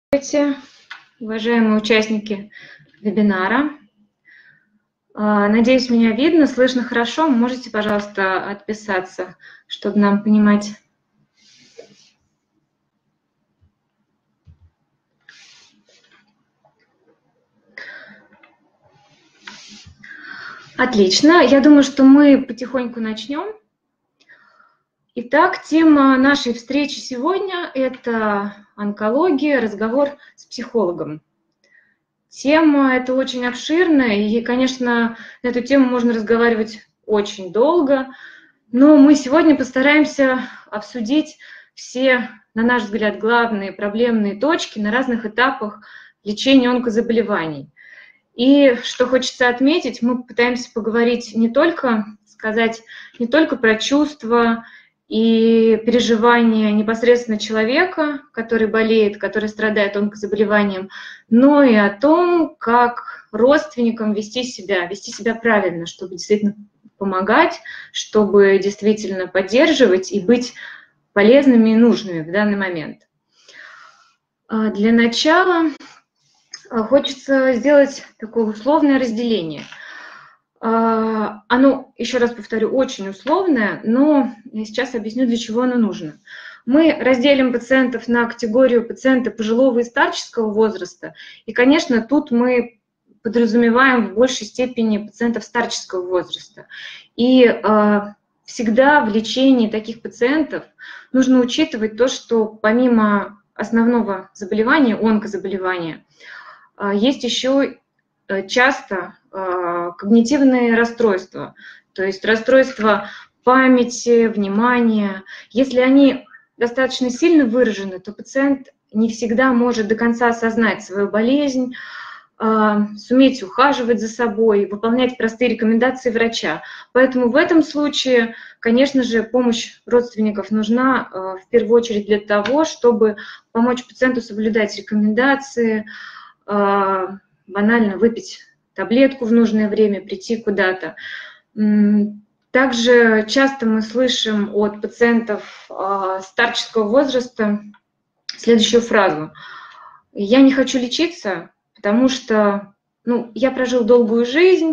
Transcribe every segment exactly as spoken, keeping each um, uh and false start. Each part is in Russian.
Здравствуйте, уважаемые участники вебинара. Надеюсь, меня видно, слышно хорошо. Можете, пожалуйста, отписаться, чтобы нам понимать. Отлично. Я думаю, что мы потихоньку начнем. Итак, тема нашей встречи сегодня – это онкология, разговор с психологом. Тема эта очень обширная, и, конечно, на эту тему можно разговаривать очень долго, но мы сегодня постараемся обсудить все, на наш взгляд, главные проблемные точки на разных этапах лечения онкозаболеваний. И что хочется отметить, мы пытаемся поговорить не только, сказать не только про чувства и переживания непосредственно человека, который болеет, который страдает онкозаболеванием, но и о том, как родственникам вести себя, вести себя правильно, чтобы действительно помогать, чтобы действительно поддерживать и быть полезными и нужными в данный момент. Для начала хочется сделать такое условное разделение. Оно, еще раз повторю, очень условное, но я сейчас объясню, для чего оно нужно. Мы разделим пациентов на категорию пациента пожилого и старческого возраста, и, конечно, тут мы подразумеваем в большей степени пациентов старческого возраста. И э, всегда в лечении таких пациентов нужно учитывать то, что помимо основного заболевания, онкозаболевания, э, есть еще часто э, когнитивные расстройства, то есть расстройства памяти, внимания. Если они достаточно сильно выражены, то пациент не всегда может до конца осознать свою болезнь, э, суметь ухаживать за собой, выполнять простые рекомендации врача. Поэтому в этом случае, конечно же, помощь родственников нужна э, в первую очередь для того, чтобы помочь пациенту соблюдать рекомендации, э, банально выпить таблетку в нужное время, прийти куда-то. Также часто мы слышим от пациентов старческого возраста следующую фразу: «Я не хочу лечиться, потому что ну, я прожил долгую жизнь,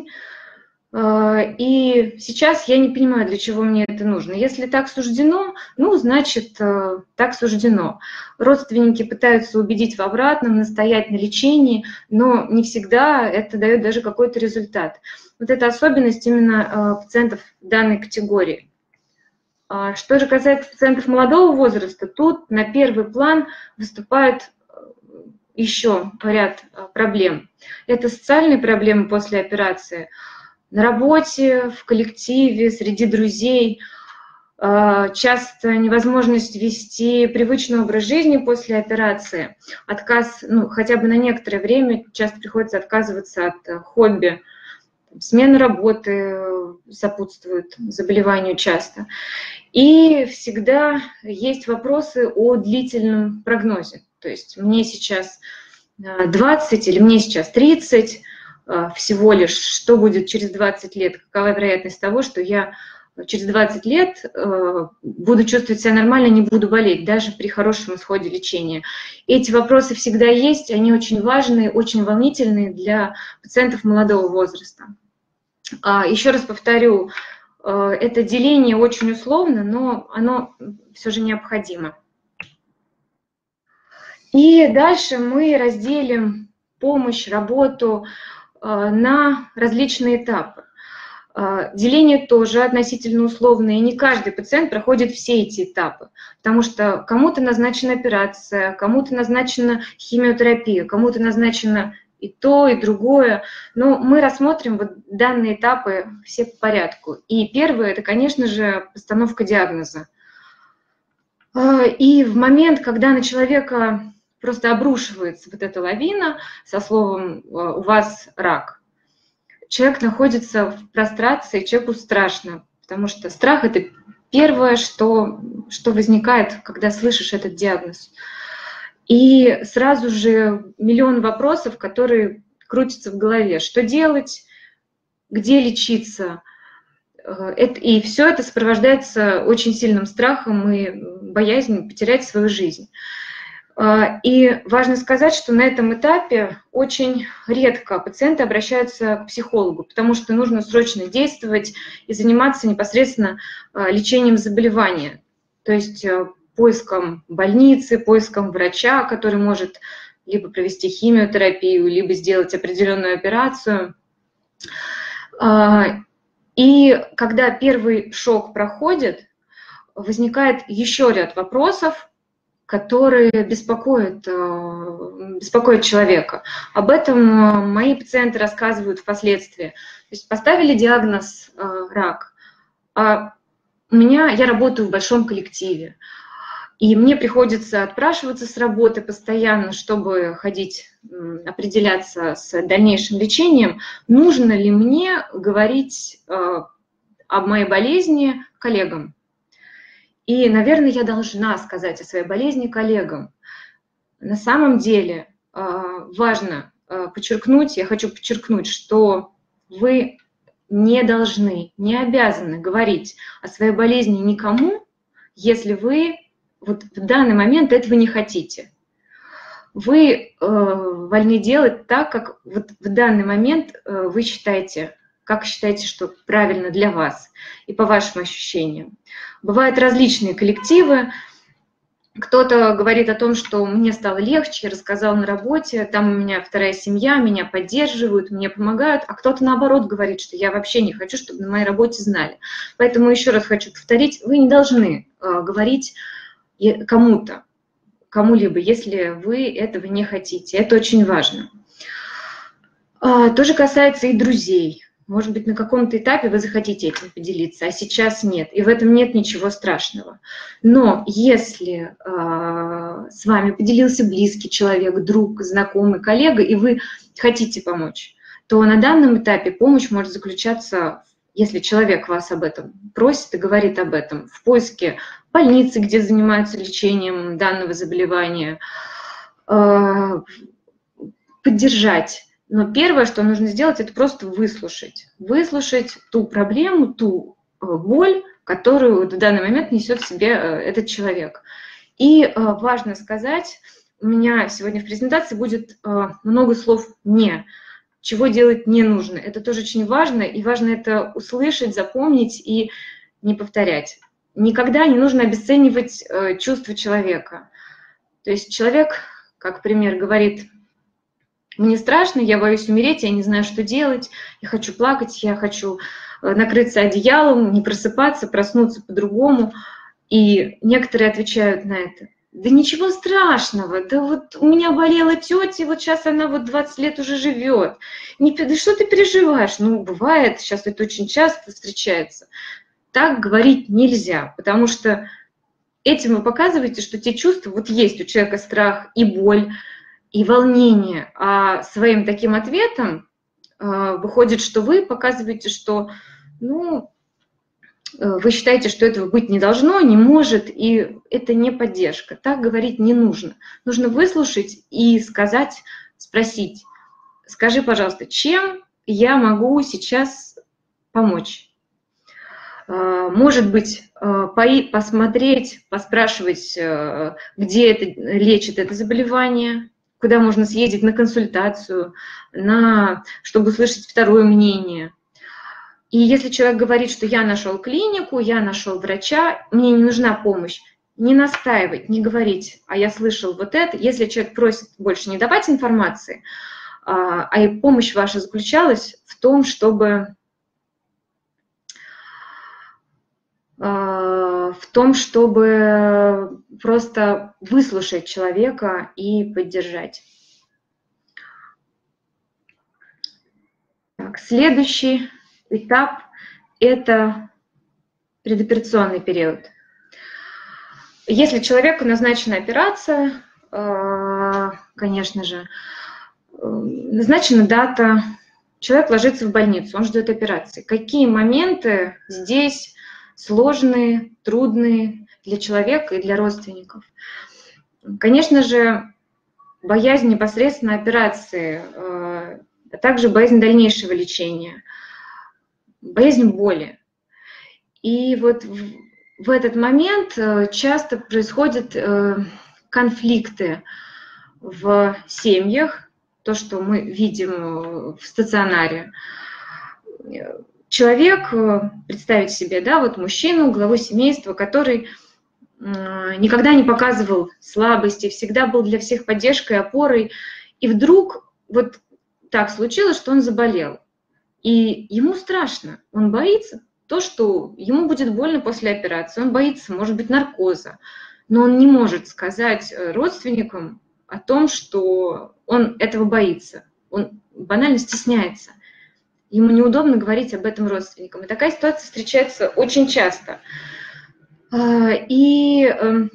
и сейчас я не понимаю, для чего мне это нужно. Если так суждено, ну, значит, так суждено». Родственники пытаются убедить в обратном, настоять на лечении, но не всегда это дает даже какой-то результат. Вот это особенность именно пациентов данной категории. Что же касается пациентов молодого возраста, тут на первый план выступает еще ряд проблем. Это социальные проблемы после операции. На работе, в коллективе, среди друзей, часто невозможность вести привычный образ жизни после операции, отказ, ну, хотя бы на некоторое время, часто приходится отказываться от хобби, смена работы сопутствует заболеванию часто. И всегда есть вопросы о длительном прогнозе, то есть мне сейчас двадцать или мне сейчас тридцать, всего лишь, что будет через двадцать лет, какова вероятность того, что я через двадцать лет буду чувствовать себя нормально, не буду болеть, даже при хорошем исходе лечения. Эти вопросы всегда есть, они очень важные, очень волнительные для пациентов молодого возраста. Еще раз повторю, это деление очень условно, но оно все же необходимо. И дальше мы разделим помощь, работу на различные этапы. Деление тоже относительно условное, и не каждый пациент проходит все эти этапы, потому что кому-то назначена операция, кому-то назначена химиотерапия, кому-то назначено и то, и другое. Но мы рассмотрим вот данные этапы все по порядку. И первое – это, конечно же, постановка диагноза. И в момент, когда на человека просто обрушивается вот эта лавина со словом «у вас рак», человек находится в прострации, человеку страшно, потому что страх – это первое, что, что возникает, когда слышишь этот диагноз. И сразу же миллион вопросов, которые крутятся в голове. Что делать, где лечиться? И все это сопровождается очень сильным страхом и боязнью потерять свою жизнь. И важно сказать, что на этом этапе очень редко пациенты обращаются к психологу, потому что нужно срочно действовать и заниматься непосредственно лечением заболевания, то есть поиском больницы, поиском врача, который может либо провести химиотерапию, либо сделать определенную операцию. И когда первый шок проходит, возникает еще ряд вопросов, которые беспокоят, беспокоят человека. Об этом мои пациенты рассказывают впоследствии. То есть поставили диагноз рак, а у меня, я работаю в большом коллективе, и мне приходится отпрашиваться с работы постоянно, чтобы ходить, определяться с дальнейшим лечением. Нужно ли мне говорить об моей болезни коллегам? И, наверное, я должна сказать о своей болезни коллегам. На самом деле важно подчеркнуть, я хочу подчеркнуть, что вы не должны, не обязаны говорить о своей болезни никому, если вы вот в данный момент этого не хотите. Вы э, вольны делать так, как вот в данный момент э, вы считаете, как считаете, что правильно для вас и по вашим ощущениям. Бывают различные коллективы. Кто-то говорит о том, что мне стало легче, я рассказал на работе, там у меня вторая семья, меня поддерживают, мне помогают, а кто-то наоборот говорит, что я вообще не хочу, чтобы на моей работе знали. Поэтому еще раз хочу повторить, вы не должны э, говорить кому-то, кому-либо, если вы этого не хотите. Это очень важно. То же касается и друзей. Может быть, на каком-то этапе вы захотите этим поделиться, а сейчас нет. И в этом нет ничего страшного. Но если э, с вами поделился близкий человек, друг, знакомый, коллега, и вы хотите помочь, то на данном этапе помощь может заключаться, если человек вас об этом просит и говорит об этом, в поиске больницы, где занимаются лечением данного заболевания, э, поддержать. Но первое, что нужно сделать, это просто выслушать. Выслушать ту проблему, ту боль, которую в данный момент несет в себе этот человек. И важно сказать, у меня сегодня в презентации будет много слов «не», чего делать не нужно. Это тоже очень важно, и важно это услышать, запомнить и не повторять. Никогда не нужно обесценивать чувства человека. То есть человек, как пример, говорит: мне страшно, я боюсь умереть, я не знаю, что делать, я хочу плакать, я хочу накрыться одеялом, не просыпаться, проснуться по-другому. И некоторые отвечают на это: да ничего страшного, да вот у меня болела тетя, вот сейчас она вот двадцать лет уже живет. Не, да что ты переживаешь? Ну, бывает, сейчас это очень часто встречается. Так говорить нельзя, потому что этим вы показываете, что те чувства, вот есть у человека страх и боль, и волнение, а своим таким ответом э, выходит, что вы показываете, что ну, э, вы считаете, что этого быть не должно, не может, и это не поддержка. Так говорить не нужно. Нужно выслушать и сказать, спросить: скажи, пожалуйста, чем я могу сейчас помочь? Э, может быть, э, посмотреть, поспрашивать, э, где это лечит это заболевание, куда можно съездить на консультацию, на, чтобы услышать второе мнение. И если человек говорит, что я нашел клинику, я нашел врача, мне не нужна помощь, не настаивать, не говорить, а я слышал вот это. Если человек просит больше не давать информации, а и помощь ваша заключалась в том, чтобы, в том, чтобы просто выслушать человека и поддержать. Так, следующий этап – это предоперационный период. Если человеку назначена операция, конечно же, назначена дата, человек ложится в больницу, он ждет операции. Какие моменты здесь сложные, трудные для человека и для родственников? Конечно же, боязнь непосредственно операции, а также боязнь дальнейшего лечения, боязнь боли. И вот в этот момент часто происходит конфликты в семьях, то, что мы видим в стационаре. Человек, представить себе, да, вот мужчину, главу семейства, который никогда не показывал слабости, всегда был для всех поддержкой, опорой, и вдруг вот так случилось, что он заболел. И ему страшно, он боится то, что ему будет больно после операции, он боится, может быть, наркоза, но он не может сказать родственникам о том, что он этого боится, он банально стесняется. Ему неудобно говорить об этом родственникам. И такая ситуация встречается очень часто. И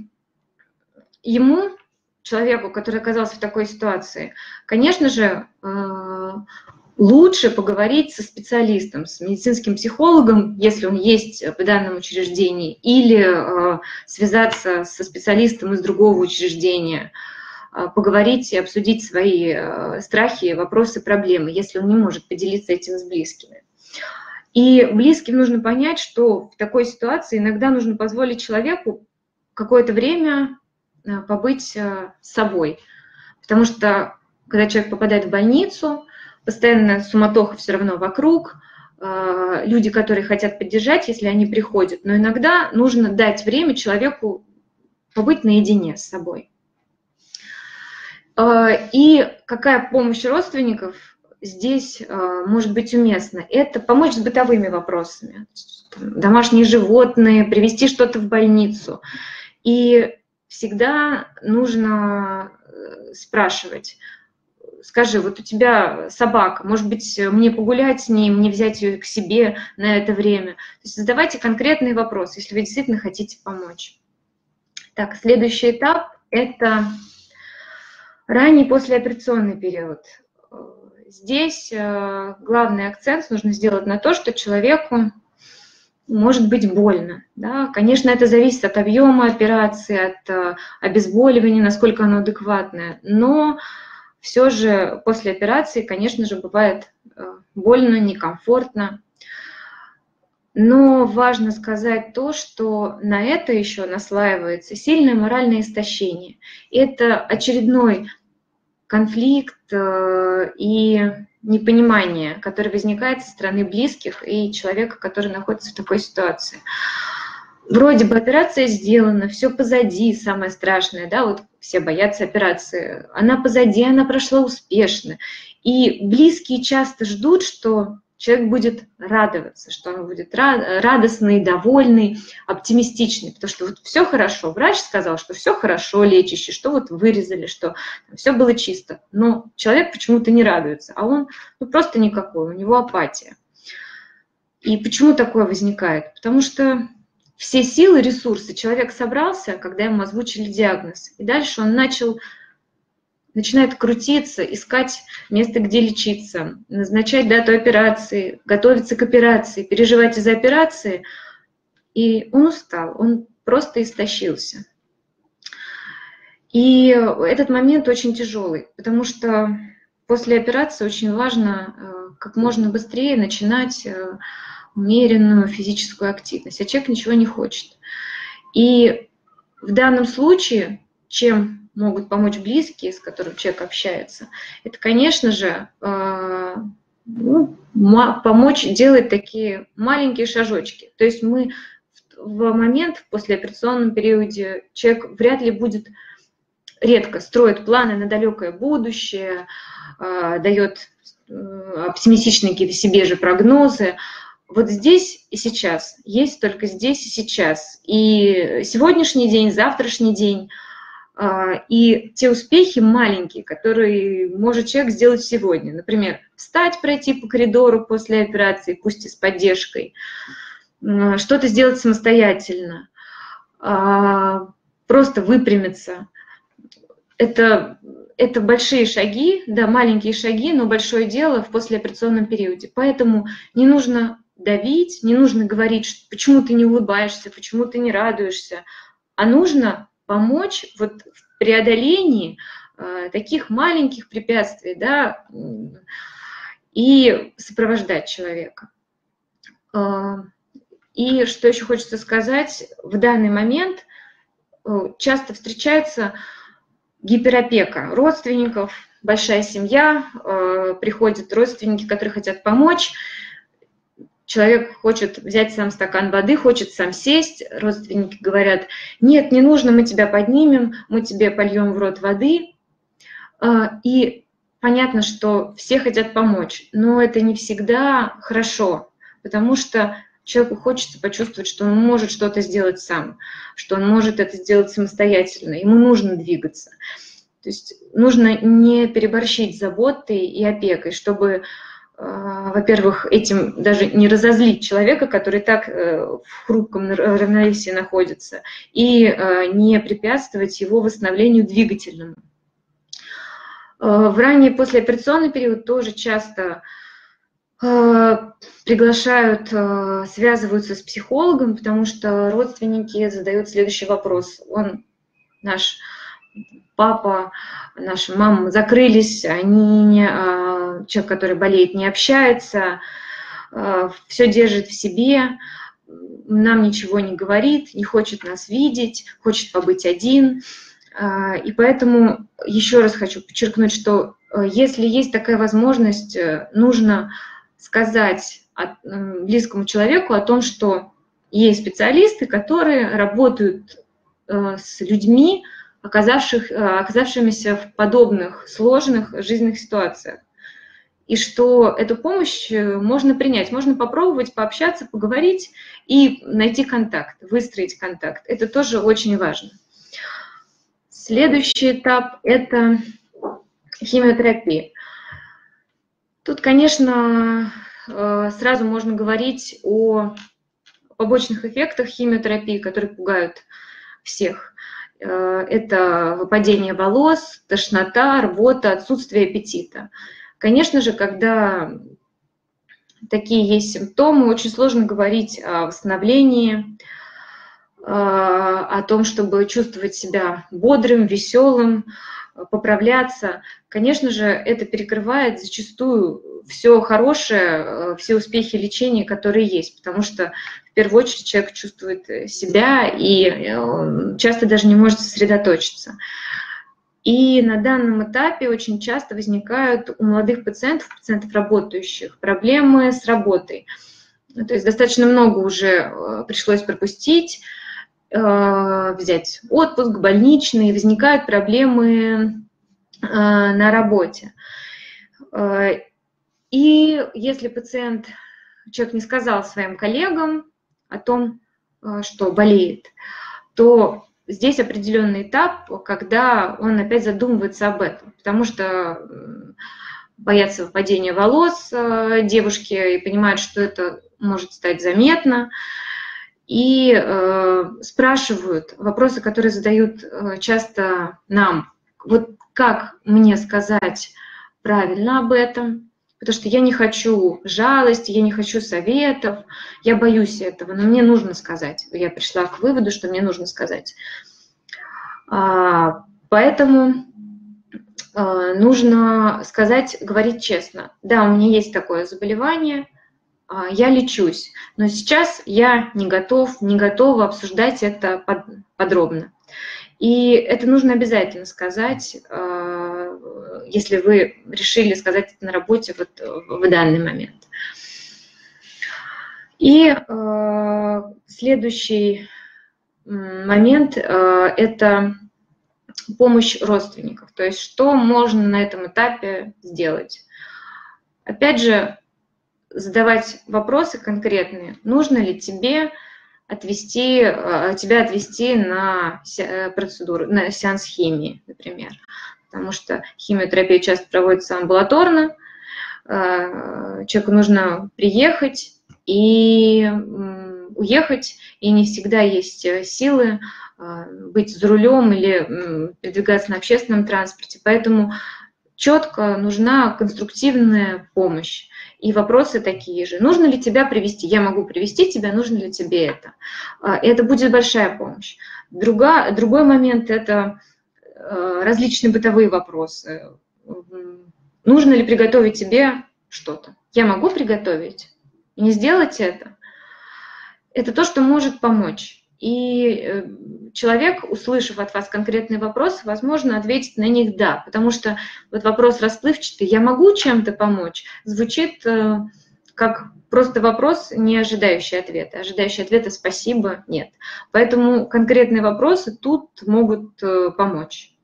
ему, человеку, который оказался в такой ситуации, конечно же, лучше поговорить со специалистом, с медицинским психологом, если он есть в данном учреждении, или связаться со специалистом из другого учреждения, поговорить и обсудить свои страхи, вопросы, проблемы, если он не может поделиться этим с близкими. И близким нужно понять, что в такой ситуации иногда нужно позволить человеку какое-то время побыть с собой. Потому что, когда человек попадает в больницу, постоянно суматоха все равно вокруг, люди, которые хотят поддержать, если они приходят, но иногда нужно дать время человеку побыть наедине с собой. И какая помощь родственников здесь может быть уместна? Это помочь с бытовыми вопросами. Домашние животные, привезти что-то в больницу. И всегда нужно спрашивать: скажи, вот у тебя собака, может быть, мне погулять с ней, мне взять ее к себе на это время? То есть задавайте конкретные вопросы, если вы действительно хотите помочь. Так, следующий этап – это ранний послеоперационный период. Здесь главный акцент нужно сделать на то, что человеку может быть больно. Да? Конечно, это зависит от объема операции, от обезболивания, насколько оно адекватное, но все же после операции, конечно же, бывает больно, некомфортно. Но важно сказать то, что на это еще наслаивается сильное моральное истощение. Это очередной конфликт и непонимание, которое возникает со стороны близких и человека, который находится в такой ситуации. Вроде бы операция сделана, все позади, самое страшное, да, вот все боятся операции. Она позади, она прошла успешно. И близкие часто ждут, что человек будет радоваться, что он будет радостный, довольный, оптимистичный, потому что вот все хорошо. Врач сказал, что все хорошо, лечащий, что вот вырезали, что все было чисто. Но человек почему-то не радуется, а он ну, просто никакой, у него апатия. И почему такое возникает? Потому что все силы, ресурсы человек собрался, когда ему озвучили диагноз, и дальше он начал... начинает крутиться, искать место, где лечиться, назначать дату операции, готовиться к операции, переживать из-за операции. И он устал, он просто истощился. И этот момент очень тяжелый, потому что после операции очень важно как можно быстрее начинать умеренную физическую активность, а человек ничего не хочет. И в данном случае, чем могут помочь близкие, с которыми человек общается, это, конечно же, ну, помочь делать такие маленькие шажочки. То есть мы в момент, в послеоперационном периоде, человек вряд ли будет, редко строит планы на далекое будущее, дает оптимистичные какие-то себе же прогнозы. Вот здесь и сейчас, есть только здесь и сейчас. И сегодняшний день, завтрашний день, и те успехи маленькие, которые может человек сделать сегодня. Например, встать, пройти по коридору после операции, пусть и с поддержкой, что-то сделать самостоятельно, просто выпрямиться. Это, это большие шаги, да, маленькие шаги, но большое дело в послеоперационном периоде. Поэтому не нужно давить, не нужно говорить, почему ты не улыбаешься, почему ты не радуешься, а нужно помочь вот в преодолении э, таких маленьких препятствий, да, и сопровождать человека. Э, и что еще хочется сказать, в данный момент э, часто встречается Гиперопека родственников, большая семья, приходят родственники, которые хотят помочь. Человек хочет взять сам стакан воды, хочет сам сесть. Родственники говорят: нет, не нужно, мы тебя поднимем, мы тебе польем в рот воды. И понятно, что все хотят помочь, но это не всегда хорошо, потому что человеку хочется почувствовать, что он может что-то сделать сам, что он может это сделать самостоятельно, ему нужно двигаться. То есть нужно не переборщить с заботой и опекой, чтобы, во-первых, этим даже не разозлить человека, который так в хрупком равновесии находится, и не препятствовать его восстановлению двигательному. В ранний послеоперационный период тоже часто приглашают, связываются с психологом, потому что родственники задают следующий вопрос. Он, наш папа, наша мама закрылись, они не, человек, который болеет, не общается, все держит в себе, нам ничего не говорит, не хочет нас видеть, хочет побыть один. И поэтому еще раз хочу подчеркнуть, что если есть такая возможность, нужно сказать близкому человеку о том, что есть специалисты, которые работают с людьми, оказавших, оказавшимися в подобных сложных жизненных ситуациях. И что эту помощь можно принять, можно попробовать пообщаться, поговорить и найти контакт, выстроить контакт. Это тоже очень важно. Следующий этап – это химиотерапия. Тут, конечно, сразу можно говорить о побочных эффектах химиотерапии, которые пугают всех. Это выпадение волос, тошнота, рвота, отсутствие аппетита. Конечно же, когда такие есть симптомы, очень сложно говорить о восстановлении, о том, чтобы чувствовать себя бодрым, веселым, поправляться. Конечно же, это перекрывает зачастую все хорошее, все успехи лечения, которые есть, потому что в первую очередь человек чувствует себя и часто даже не может сосредоточиться. И на данном этапе очень часто возникают у молодых пациентов, пациентов работающих, проблемы с работой. То есть достаточно много уже пришлось пропустить, взять отпуск, больничный, возникают проблемы на работе. И если пациент, человек не сказал своим коллегам о том, что болеет, то здесь определенный этап, когда он опять задумывается об этом, потому что боятся выпадения волос девушки и понимают, что это может стать заметно. И э, спрашивают вопросы, которые задают э, часто нам. Вот как мне сказать правильно об этом? Потому что я не хочу жалости, я не хочу советов, я боюсь этого, но мне нужно сказать. Я пришла к выводу, что мне нужно сказать. А, поэтому э, нужно сказать, говорить честно. Да, у меня есть такое заболевание, я лечусь, но сейчас я не готов, не готова обсуждать это подробно. И это нужно обязательно сказать, если вы решили сказать это на работе вот в данный момент. И следующий момент – это помощь родственников. То есть что можно на этом этапе сделать? Опять же, задавать вопросы конкретные. Нужно ли тебе отвести, тебя отвести на процедуру, на сеанс химии, например. Потому что химиотерапия часто проводится амбулаторно. Человеку нужно приехать и уехать, и не всегда есть силы быть за рулем или передвигаться на общественном транспорте. Поэтому четко нужна конструктивная помощь. И вопросы такие же. Нужно ли тебя привести? Я могу привести тебя, нужно ли тебе это? Это будет большая помощь. Друга, другой момент – это различные бытовые вопросы. Нужно ли приготовить тебе что-то? Я могу приготовить? И не сделать это? Это то, что может помочь. и человек, услышав от вас конкретные вопросы, возможно, ответит на них «да», потому что вот вопрос расплывчатый «я могу чем-то помочь?» звучит как просто вопрос, не ожидающий ответа. Ожидающий ответа «спасибо» нет. Поэтому конкретные вопросы тут могут помочь.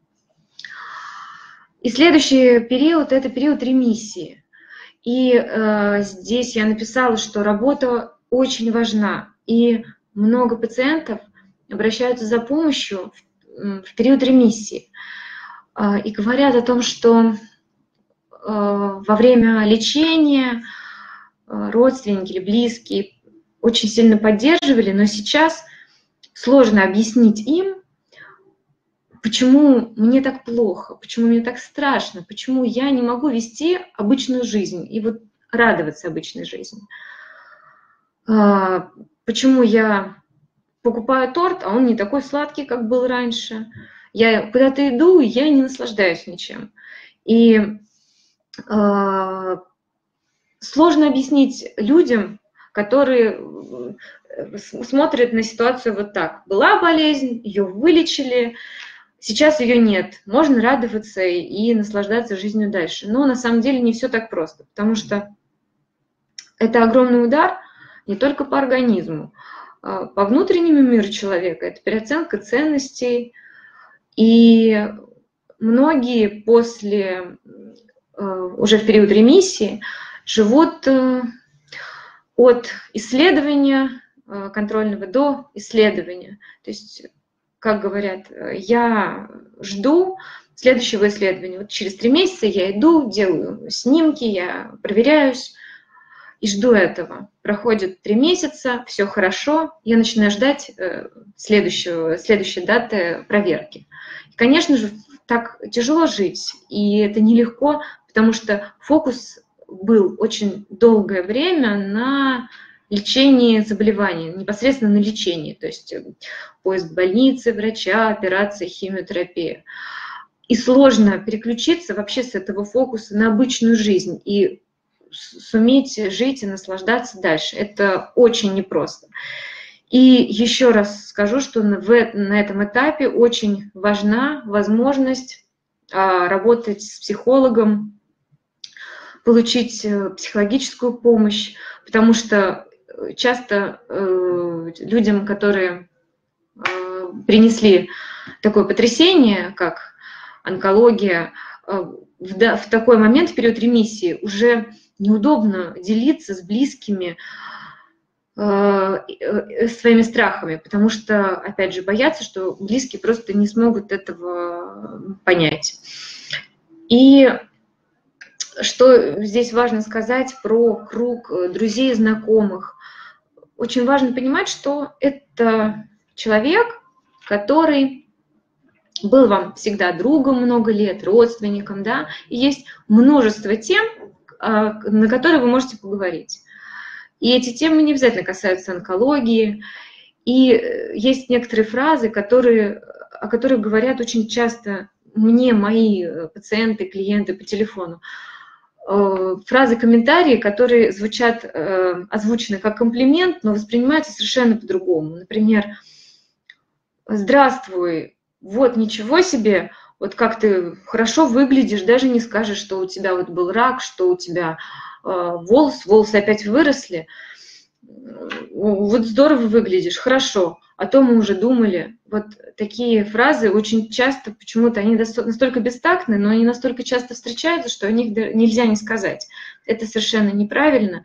И следующий период – это период ремиссии. И э, здесь я написала, что работа очень важна. И много пациентов обращаются за помощью в, в период ремиссии. Э, и говорят о том, что э, во время лечения э, родственники или близкие очень сильно поддерживали, но сейчас сложно объяснить им, почему мне так плохо, почему мне так страшно, почему я не могу вести обычную жизнь и вот радоваться обычной жизни. Почему я покупаю торт, а он не такой сладкий, как был раньше. Я куда-то иду, и я не наслаждаюсь ничем. И э, сложно объяснить людям, которые смотрят на ситуацию вот так. Была болезнь, ее вылечили, сейчас ее нет. Можно радоваться и наслаждаться жизнью дальше. Но на самом деле не все так просто, потому что это огромный удар не только по организму, а по внутреннему миру человека. Это переоценка ценностей. И многие после, уже в период ремиссии, живут от исследования контрольного до исследования. То есть, как говорят, я жду следующего исследования. Вот через три месяца я иду, делаю снимки, я проверяюсь и жду этого. Проходит три месяца, все хорошо, я начинаю ждать следующего, следующей даты проверки. И, конечно же, так тяжело жить, и это нелегко, потому что фокус был очень долгое время на лечении заболеваний, непосредственно на лечении, то есть поиск больницы, врача, операции, химиотерапия. И сложно переключиться вообще с этого фокуса на обычную жизнь и суметь жить и наслаждаться дальше. Это очень непросто. И еще раз скажу, что на этом этапе очень важна возможность работать с психологом, получить психологическую помощь, потому что часто э, людям, которые э, принесли такое потрясение, как онкология, э, в, да, в такой момент, в период ремиссии, уже неудобно делиться с близкими э, э, своими страхами, потому что, опять же, боятся, что близкие просто не смогут этого понять. И что здесь важно сказать про круг друзей и знакомых. Очень важно понимать, что это человек, который был вам всегда другом много лет, родственником, да, и есть множество тем, на которые вы можете поговорить. И эти темы не обязательно касаются онкологии. И есть некоторые фразы, которые, о которых говорят очень часто мне мои пациенты, клиенты по телефону. Фразы, комментарии, которые звучат, э, озвучены как комплимент, но воспринимаются совершенно по-другому. Например, «Здравствуй, вот ничего себе, вот как ты хорошо выглядишь, даже не скажешь, что у тебя вот был рак, что у тебя э, волос, волосы опять выросли, вот здорово выглядишь, хорошо, а то мы уже думали». Вот такие фразы очень часто, почему-то они настолько бестактны, но они настолько часто встречаются, что о них нельзя не сказать. Это совершенно неправильно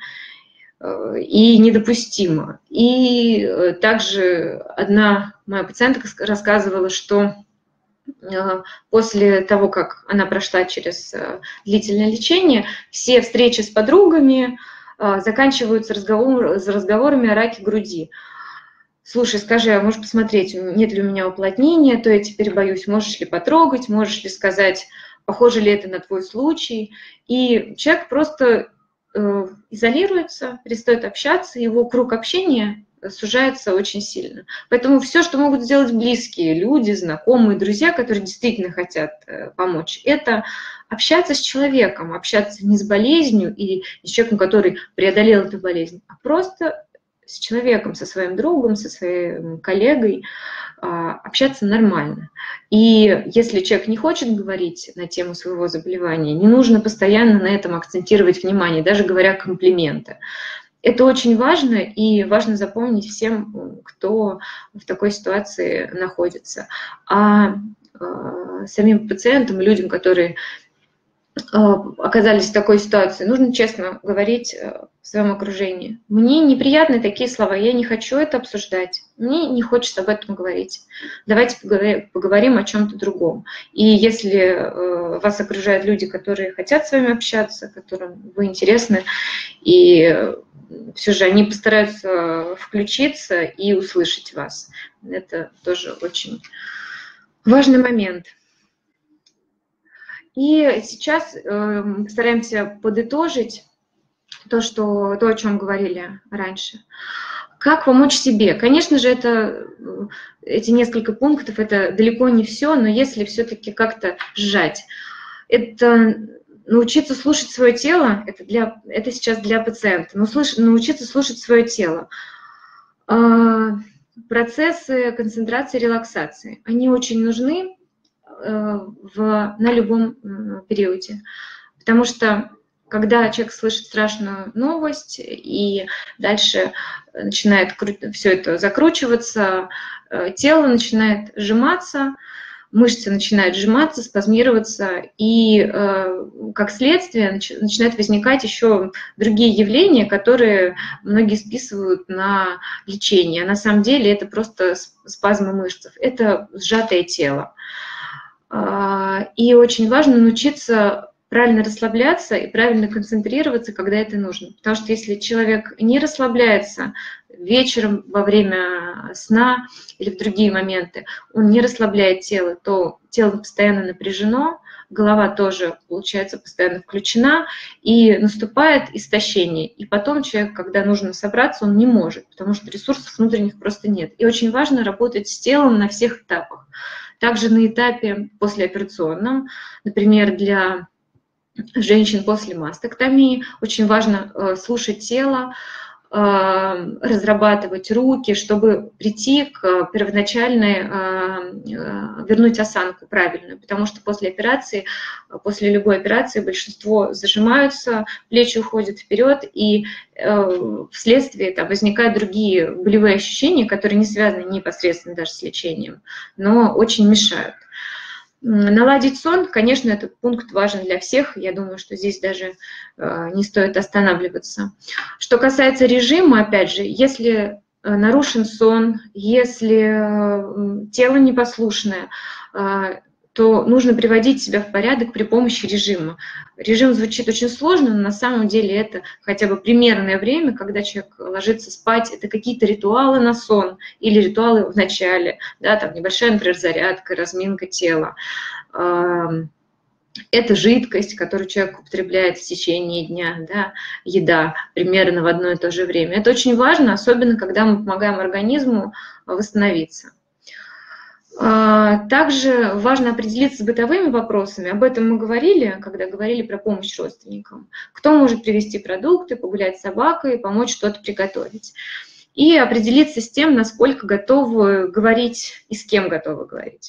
и недопустимо. И также одна моя пациентка рассказывала, что после того, как она прошла через длительное лечение, все встречи с подругами заканчиваются разговор, разговорами о раке груди. «Слушай, скажи, а можешь посмотреть, нет ли у меня уплотнения, то я теперь боюсь, можешь ли потрогать, можешь ли сказать, похоже ли это на твой случай». И человек просто э, изолируется, перестает общаться, его круг общения сужается очень сильно. Поэтому все, что могут сделать близкие люди, знакомые, друзья, которые действительно хотят э, помочь, это общаться с человеком, общаться не с болезнью и не с человеком, который преодолел эту болезнь, а просто с человеком, со своим другом, со своим коллегой общаться нормально. И если человек не хочет говорить на тему своего заболевания, не нужно постоянно на этом акцентировать внимание, даже говоря комплименты. Это очень важно, и важно запомнить всем, кто в такой ситуации находится. А э, самим пациентам, людям, которые оказались в такой ситуации, нужно честно говорить в своем окружении. Мне неприятны такие слова, я не хочу это обсуждать, мне не хочется об этом говорить. Давайте поговорим о чем-то другом. И если вас окружают люди, которые хотят с вами общаться, которым вы интересны, и все же они постараются включиться и услышать вас. Это тоже очень важный момент. И сейчас э, постараемся подытожить то, что, то, о чем говорили раньше. Как помочь себе? Конечно же, это, эти несколько пунктов, это далеко не все, но если все-таки как-то сжать, это научиться слушать свое тело, это, для, это сейчас для пациента, но слыш, научиться слушать свое тело. Э, процессы концентрации, релаксации, они очень нужны В, на любом периоде. Потому что когда человек слышит страшную новость и дальше начинает все это закручиваться, тело начинает сжиматься, мышцы начинают сжиматься, спазмироваться, и как следствие начинают возникать еще другие явления, которые многие списывают на лечение. А на самом деле это просто спазмы мышц, это сжатое тело. И очень важно научиться правильно расслабляться и правильно концентрироваться, когда это нужно. Потому что если человек не расслабляется вечером во время сна или в другие моменты, он не расслабляет тело, то тело постоянно напряжено, голова тоже, получается, постоянно включена, и наступает истощение. И потом человек, когда нужно собраться, он не может, потому что ресурсов внутренних просто нет. И очень важно работать с телом на всех этапах. Также на этапе послеоперационном, например, для женщин после мастектомии, очень важно слушать тело, разрабатывать руки, чтобы прийти к первоначальной, вернуть осанку правильную, потому что после операции, после любой операции большинство зажимаются, плечи уходят вперед, и вследствие там возникают другие болевые ощущения, которые не связаны непосредственно даже с лечением, но очень мешают. Наладить сон, конечно, этот пункт важен для всех. Я думаю, что здесь даже э, не стоит останавливаться. Что касается режима, опять же, если э, нарушен сон, если э, тело непослушное, э, то нужно приводить себя в порядок при помощи режима. Режим звучит очень сложно, но на самом деле это хотя бы примерное время, когда человек ложится спать, это какие-то ритуалы на сон или ритуалы в начале, да, там небольшая, например, зарядка, разминка тела. Это жидкость, которую человек употребляет в течение дня, да, еда примерно в одно и то же время. Это очень важно, особенно когда мы помогаем организму восстановиться. Также важно определиться с бытовыми вопросами. Об этом мы говорили, когда говорили про помощь родственникам. Кто может привезти продукты, погулять с собакой, помочь что-то приготовить. И определиться с тем, насколько готовы говорить и с кем готовы говорить.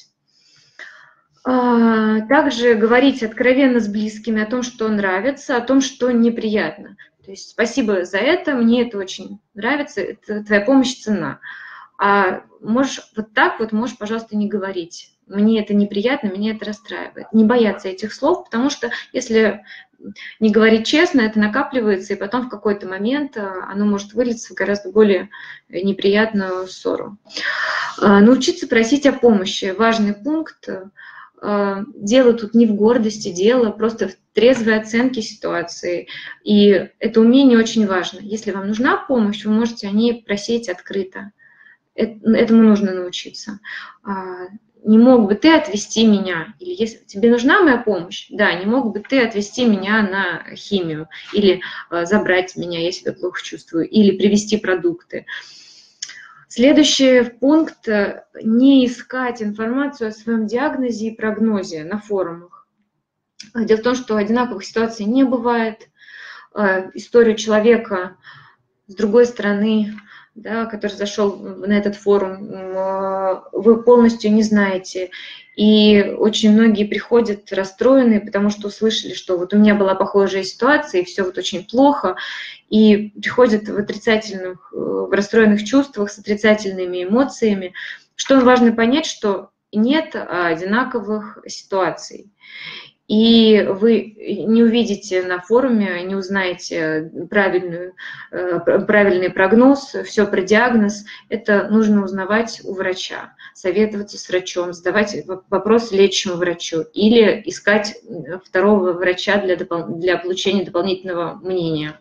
Также говорить откровенно с близкими о том, что нравится, о том, что неприятно. То есть спасибо за это, мне это очень нравится, это твоя помощь ценна. А можешь вот так вот, можешь, пожалуйста, не говорить. Мне это неприятно, меня это расстраивает. Не бояться этих слов, потому что если не говорить честно, это накапливается, и потом в какой-то момент оно может вылиться в гораздо более неприятную ссору. Научиться просить о помощи. Важный пункт. Дело тут не в гордости, дело просто в трезвой оценке ситуации. И это умение очень важно. Если вам нужна помощь, вы можете о ней просить открыто. Этому нужно научиться. Не мог бы ты отвезти меня? Или если тебе нужна моя помощь, да, не мог бы ты отвезти меня на химию? Или забрать меня, я себя плохо чувствую? Или привезти продукты? Следующий пункт – не искать информацию о своем диагнозе и прогнозе на форумах. Дело в том, что одинаковых ситуаций не бывает. Историю человека с другой стороны да, который зашел на этот форум, вы полностью не знаете. И очень многие приходят расстроенные, потому что услышали, что вот у меня была похожая ситуация, и все вот очень плохо, и приходят в отрицательных, в расстроенных чувствах, с отрицательными эмоциями. Что важно понять, что нет одинаковых ситуаций. И вы не увидите на форуме, не узнаете правильную, правильный прогноз, все про диагноз. Это нужно узнавать у врача, советоваться с врачом, задавать вопросы лечащему врачу или искать второго врача для, для получения дополнительного мнения.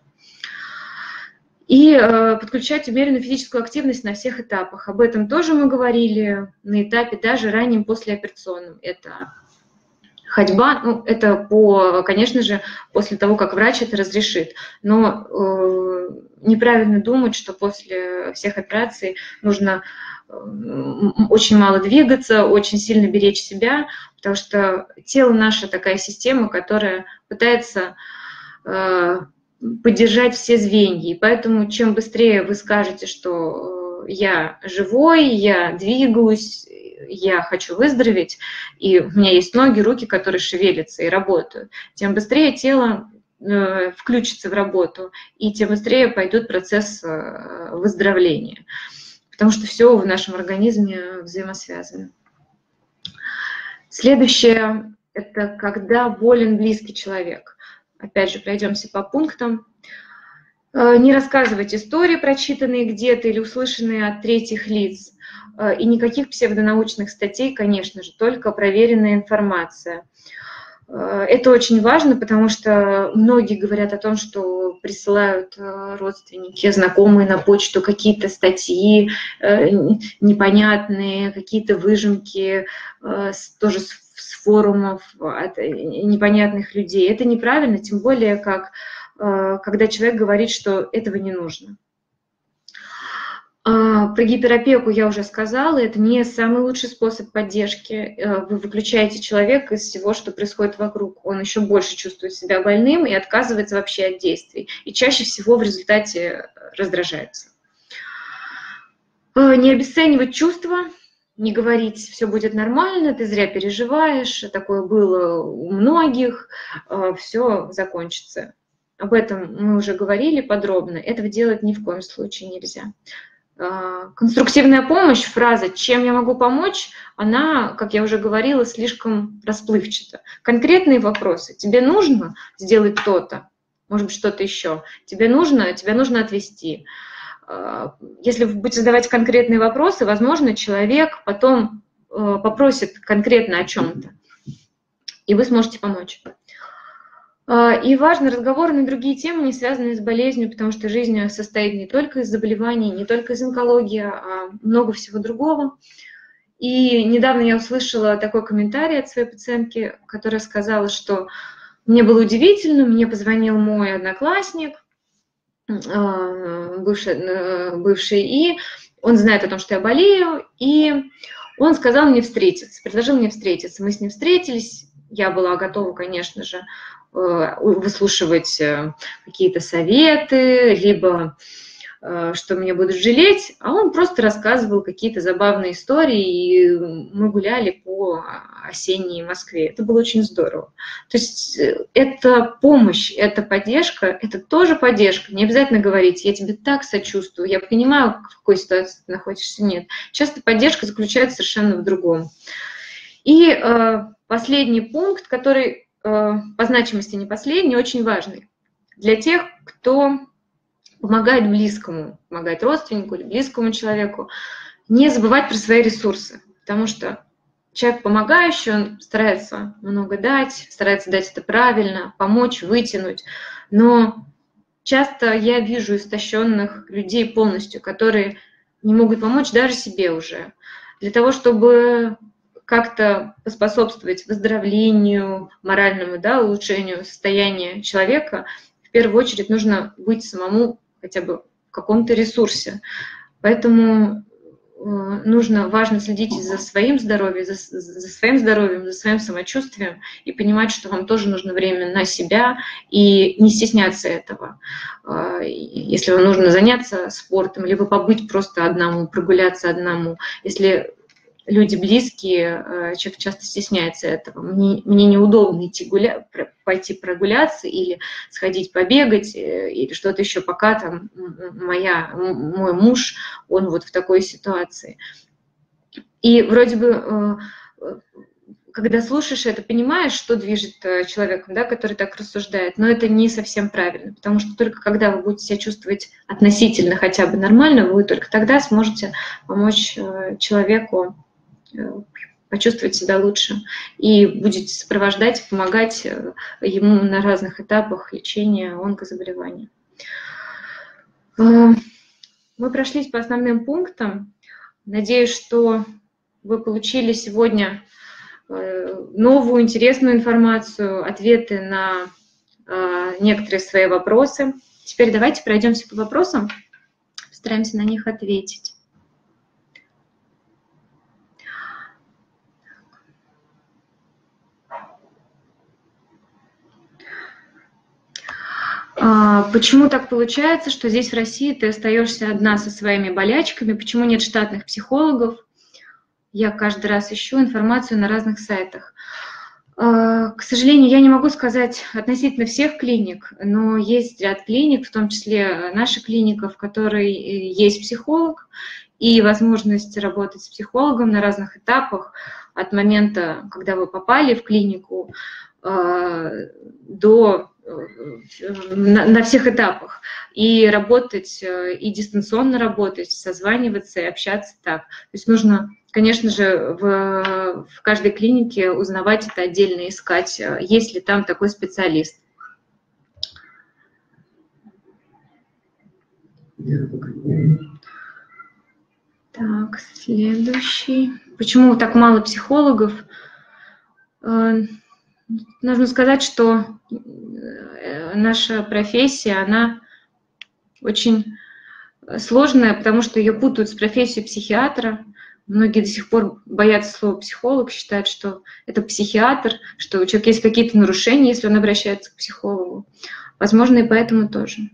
И э, подключать умеренную физическую активность на всех этапах. Об этом тоже мы говорили на этапе даже раннем послеоперационном. Это ходьба, ну, это, по, конечно же, после того, как врач это разрешит. Но э, неправильно думать, что после всех операций нужно э, очень мало двигаться, очень сильно беречь себя, потому что тело наше такая система, которая пытается э, поддержать все звенья. И поэтому чем быстрее вы скажете, что э, я живой, я двигаюсь, я хочу выздороветь, и у меня есть ноги, руки, которые шевелятся и работают, тем быстрее тело э, включится в работу, и тем быстрее пойдет процесс э, выздоровления, потому что все в нашем организме взаимосвязано. Следующее – это когда болен близкий человек. Опять же, пройдемся по пунктам. Не рассказывать истории, прочитанные где-то или услышанные от третьих лиц. И никаких псевдонаучных статей, конечно же, только проверенная информация. Это очень важно, потому что многие говорят о том, что присылают родственники, знакомые на почту какие-то статьи непонятные, какие-то выжимки тоже с форумов от непонятных людей. Это неправильно, тем более, как когда человек говорит, что этого не нужно. Про гиперопеку я уже сказала, это не самый лучший способ поддержки. Вы выключаете человека из всего, что происходит вокруг. Он еще больше чувствует себя больным и отказывается вообще от действий. И чаще всего в результате раздражается. Не обесценивать чувства, не говорить «все будет нормально», «ты зря переживаешь», такое было у многих, «все закончится». Об этом мы уже говорили подробно, этого делать ни в коем случае нельзя. Конструктивная помощь, фраза «чем я могу помочь», она, как я уже говорила, слишком расплывчата. Конкретные вопросы. Тебе нужно сделать то-то, может быть, что-то еще. Тебе нужно, тебе нужно отвезти. Если вы будете задавать конкретные вопросы, возможно, человек потом попросит конкретно о чем-то, и вы сможете помочь. И важны разговоры на другие темы, не связанные с болезнью, потому что жизнь состоит не только из заболеваний, не только из онкологии, а много всего другого. И недавно я услышала такой комментарий от своей пациентки, которая сказала, что мне было удивительно, мне позвонил мой одноклассник, бывший, бывший, и он знает о том, что я болею, и он сказал мне встретиться, предложил мне встретиться. Мы с ним встретились, я была готова, конечно же, выслушивать какие-то советы, либо что меня будут жалеть, а он просто рассказывал какие-то забавные истории, и мы гуляли по осенней Москве. Это было очень здорово. То есть это помощь, это поддержка, это тоже поддержка. Не обязательно говорить «я тебе так сочувствую», «я понимаю, в какой ситуации ты находишься». Нет. Часто поддержка заключается совершенно в другом. И э, последний пункт, который по значимости не последний, очень важный для тех, кто помогает близкому, помогает родственнику или близкому человеку, не забывать про свои ресурсы, потому что человек помогающий, он старается много дать, старается дать это правильно, помочь, вытянуть, но часто я вижу истощенных людей полностью, которые не могут помочь даже себе уже. Для того, чтобы как-то поспособствовать выздоровлению, моральному, да, улучшению состояния человека, в первую очередь нужно быть самому хотя бы в каком-то ресурсе. Поэтому нужно, важно следить за своим здоровьем, за, за своим здоровьем, за своим самочувствием и понимать, что вам тоже нужно время на себя и не стесняться этого. Если вам нужно заняться спортом, либо побыть просто одному, прогуляться одному, если люди близкие, человек часто стесняется этого. Мне, мне неудобно идти гуля... пойти прогуляться или сходить побегать, или что-то еще, пока там моя, мой муж, он вот в такой ситуации. И вроде бы, когда слушаешь это, понимаешь, что движет человеком, да, который так рассуждает, но это не совсем правильно, потому что только когда вы будете себя чувствовать относительно хотя бы нормально, вы только тогда сможете помочь человеку почувствовать себя лучше и будете сопровождать, помогать ему на разных этапах лечения онкозаболеваний. Мы прошлись по основным пунктам. Надеюсь, что вы получили сегодня новую интересную информацию, ответы на некоторые свои вопросы. Теперь давайте пройдемся по вопросам, постараемся на них ответить. Почему так получается, что здесь в России ты остаешься одна со своими болячками? Почему нет штатных психологов? Я каждый раз ищу информацию на разных сайтах. К сожалению, я не могу сказать относительно всех клиник, но есть ряд клиник, в том числе наша клиника, в которой есть психолог и возможность работать с психологом на разных этапах от момента, когда вы попали в клинику, до на, на всех этапах. И работать, и дистанционно работать, созваниваться и общаться так. То есть нужно, конечно же, в, в каждой клинике узнавать это отдельно, искать, есть ли там такой специалист. Так, следующий. Почему так мало психологов? Нужно сказать, что наша профессия, она очень сложная, потому что ее путают с профессией психиатра. Многие до сих пор боятся слова психолог, считают, что это психиатр, что у человека есть какие-то нарушения, если он обращается к психологу. Возможно, и поэтому тоже.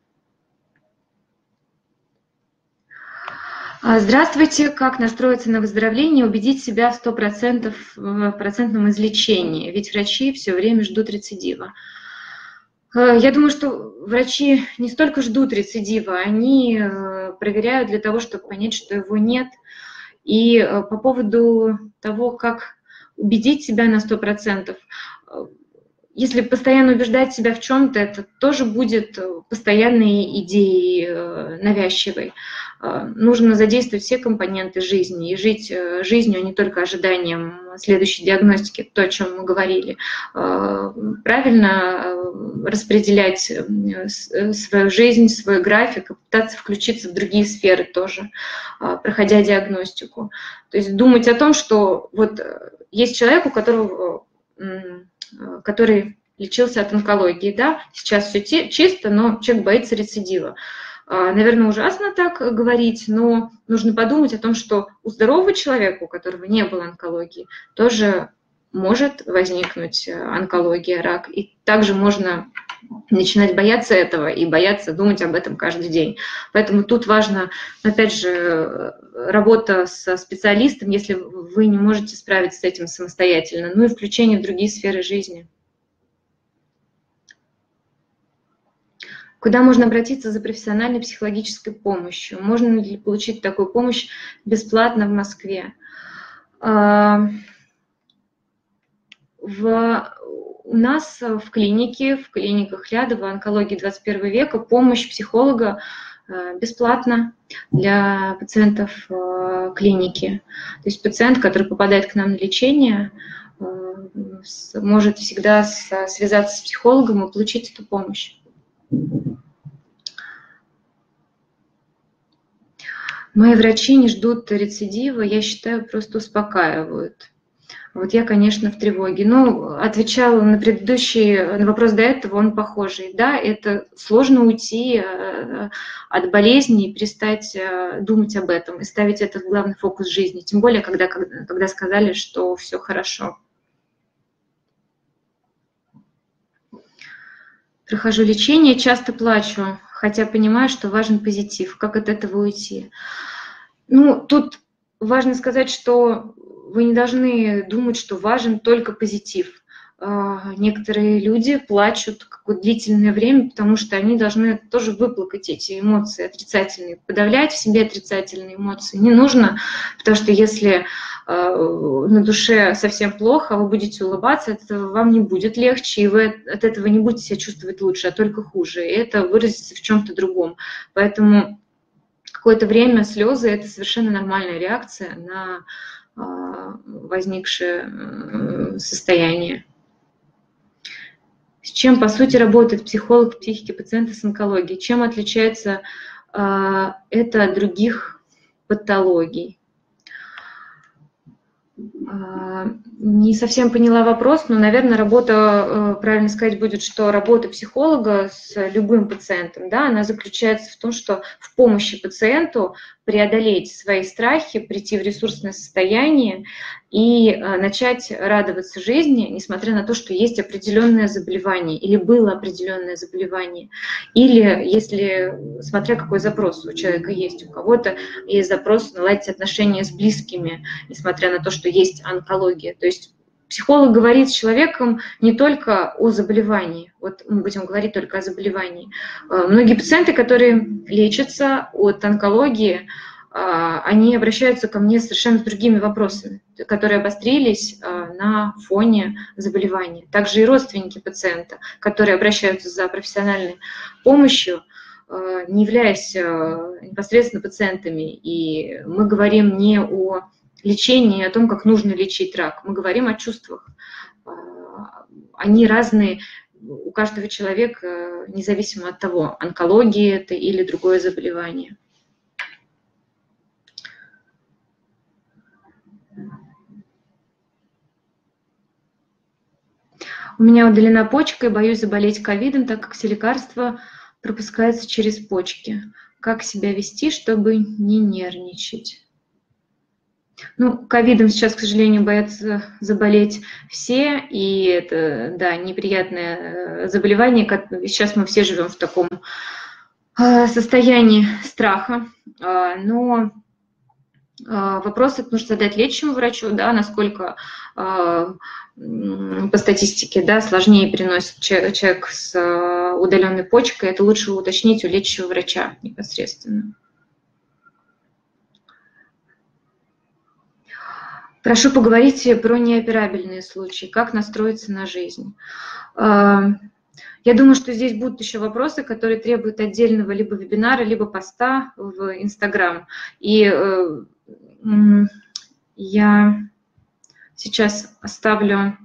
Здравствуйте. Как настроиться на выздоровление и убедить себя в сто процентов в процентном излечении? Ведь врачи все время ждут рецидива. Я думаю, что врачи не столько ждут рецидива, они проверяют для того, чтобы понять, что его нет. И по поводу того, как убедить себя на сто процентов, если постоянно убеждать себя в чем-то, это тоже будет постоянной идеей навязчивой. Нужно задействовать все компоненты жизни и жить жизнью, а не только ожиданием следующей диагностики, то, о чем мы говорили. Правильно распределять свою жизнь, свой график и пытаться включиться в другие сферы тоже, проходя диагностику. То есть думать о том, что вот есть человек, у которого... который лечился от онкологии, да, сейчас все чисто, но человек боится рецидива. Наверное, ужасно так говорить, но нужно подумать о том, что у здорового человека, у которого не было онкологии, тоже может возникнуть онкология, рак, и также можно начинать бояться этого и бояться думать об этом каждый день. Поэтому тут важно, опять же, работа со специалистом, если вы не можете справиться с этим самостоятельно, ну и включение в другие сферы жизни. Куда можно обратиться за профессиональной психологической помощью? Можно ли получить такую помощь бесплатно в Москве? В, у нас в клинике, в клиниках Лядова онкологии двадцать первого века помощь психолога бесплатно для пациентов клиники. То есть пациент, который попадает к нам на лечение, может всегда связаться с психологом и получить эту помощь. Мои врачи не ждут рецидива, я считаю, просто успокаивают. Вот я, конечно, в тревоге. Ну, отвечала на предыдущий, на вопрос до этого, он похожий. Да, это сложно уйти э, от болезни и перестать э, думать об этом и ставить это в главный фокус жизни. Тем более, когда, когда, когда сказали, что все хорошо. Прохожу лечение, часто плачу, хотя понимаю, что важен позитив. Как от этого уйти? Ну, тут важно сказать, что вы не должны думать, что важен только позитив. Некоторые люди плачут какое-то длительное время, потому что они должны тоже выплакать эти эмоции отрицательные, подавлять в себе отрицательные эмоции не нужно, потому что если на душе совсем плохо, вы будете улыбаться, от этого вам не будет легче, и вы от этого не будете себя чувствовать лучше, а только хуже, и это выразится в чем-то другом. Поэтому какое-то время слезы – это совершенно нормальная реакция на возникшее состояние. С чем, по сути, работает психолог в психике пациента с онкологией? Чем отличается э, это от других патологий? Э, не совсем поняла вопрос, но, наверное, работа, э, правильно сказать будет, что работа психолога с любым пациентом, да, она заключается в том, что в помощи пациенту преодолеть свои страхи, прийти в ресурсное состояние и э, начать радоваться жизни, несмотря на то, что есть определенное заболевание или было определенное заболевание. Или если, смотря какой запрос у человека есть, у кого-то есть запрос наладить отношения с близкими, несмотря на то, что есть онкология. То есть психолог говорит с человеком не только о заболевании, вот мы будем говорить только о заболевании. Многие пациенты, которые лечатся от онкологии, они обращаются ко мне с совершенно другими вопросами, которые обострились на фоне заболевания. Также и родственники пациента, которые обращаются за профессиональной помощью, не являясь непосредственно пациентами. И мы говорим не о лечении, о том, как нужно лечить рак. Мы говорим о чувствах. Они разные у каждого человека, независимо от того, онкология это или другое заболевание. У меня удалена почка, и боюсь заболеть ковидом, так как все лекарства пропускаются через почки. Как себя вести, чтобы не нервничать? Ну, ковидом сейчас, к сожалению, боятся заболеть все, и это, да, неприятное заболевание. Сейчас мы все живем в таком состоянии страха, но вопрос это нужно задать лечащему врачу, да, насколько по статистике, да, сложнее переносит человек с удаленной почкой, это лучше уточнить у лечащего врача непосредственно. Прошу поговорить про неоперабельные случаи, как настроиться на жизнь. Я думаю, что здесь будут еще вопросы, которые требуют отдельного либо вебинара, либо поста в Инстаграм. И я сейчас оставлю,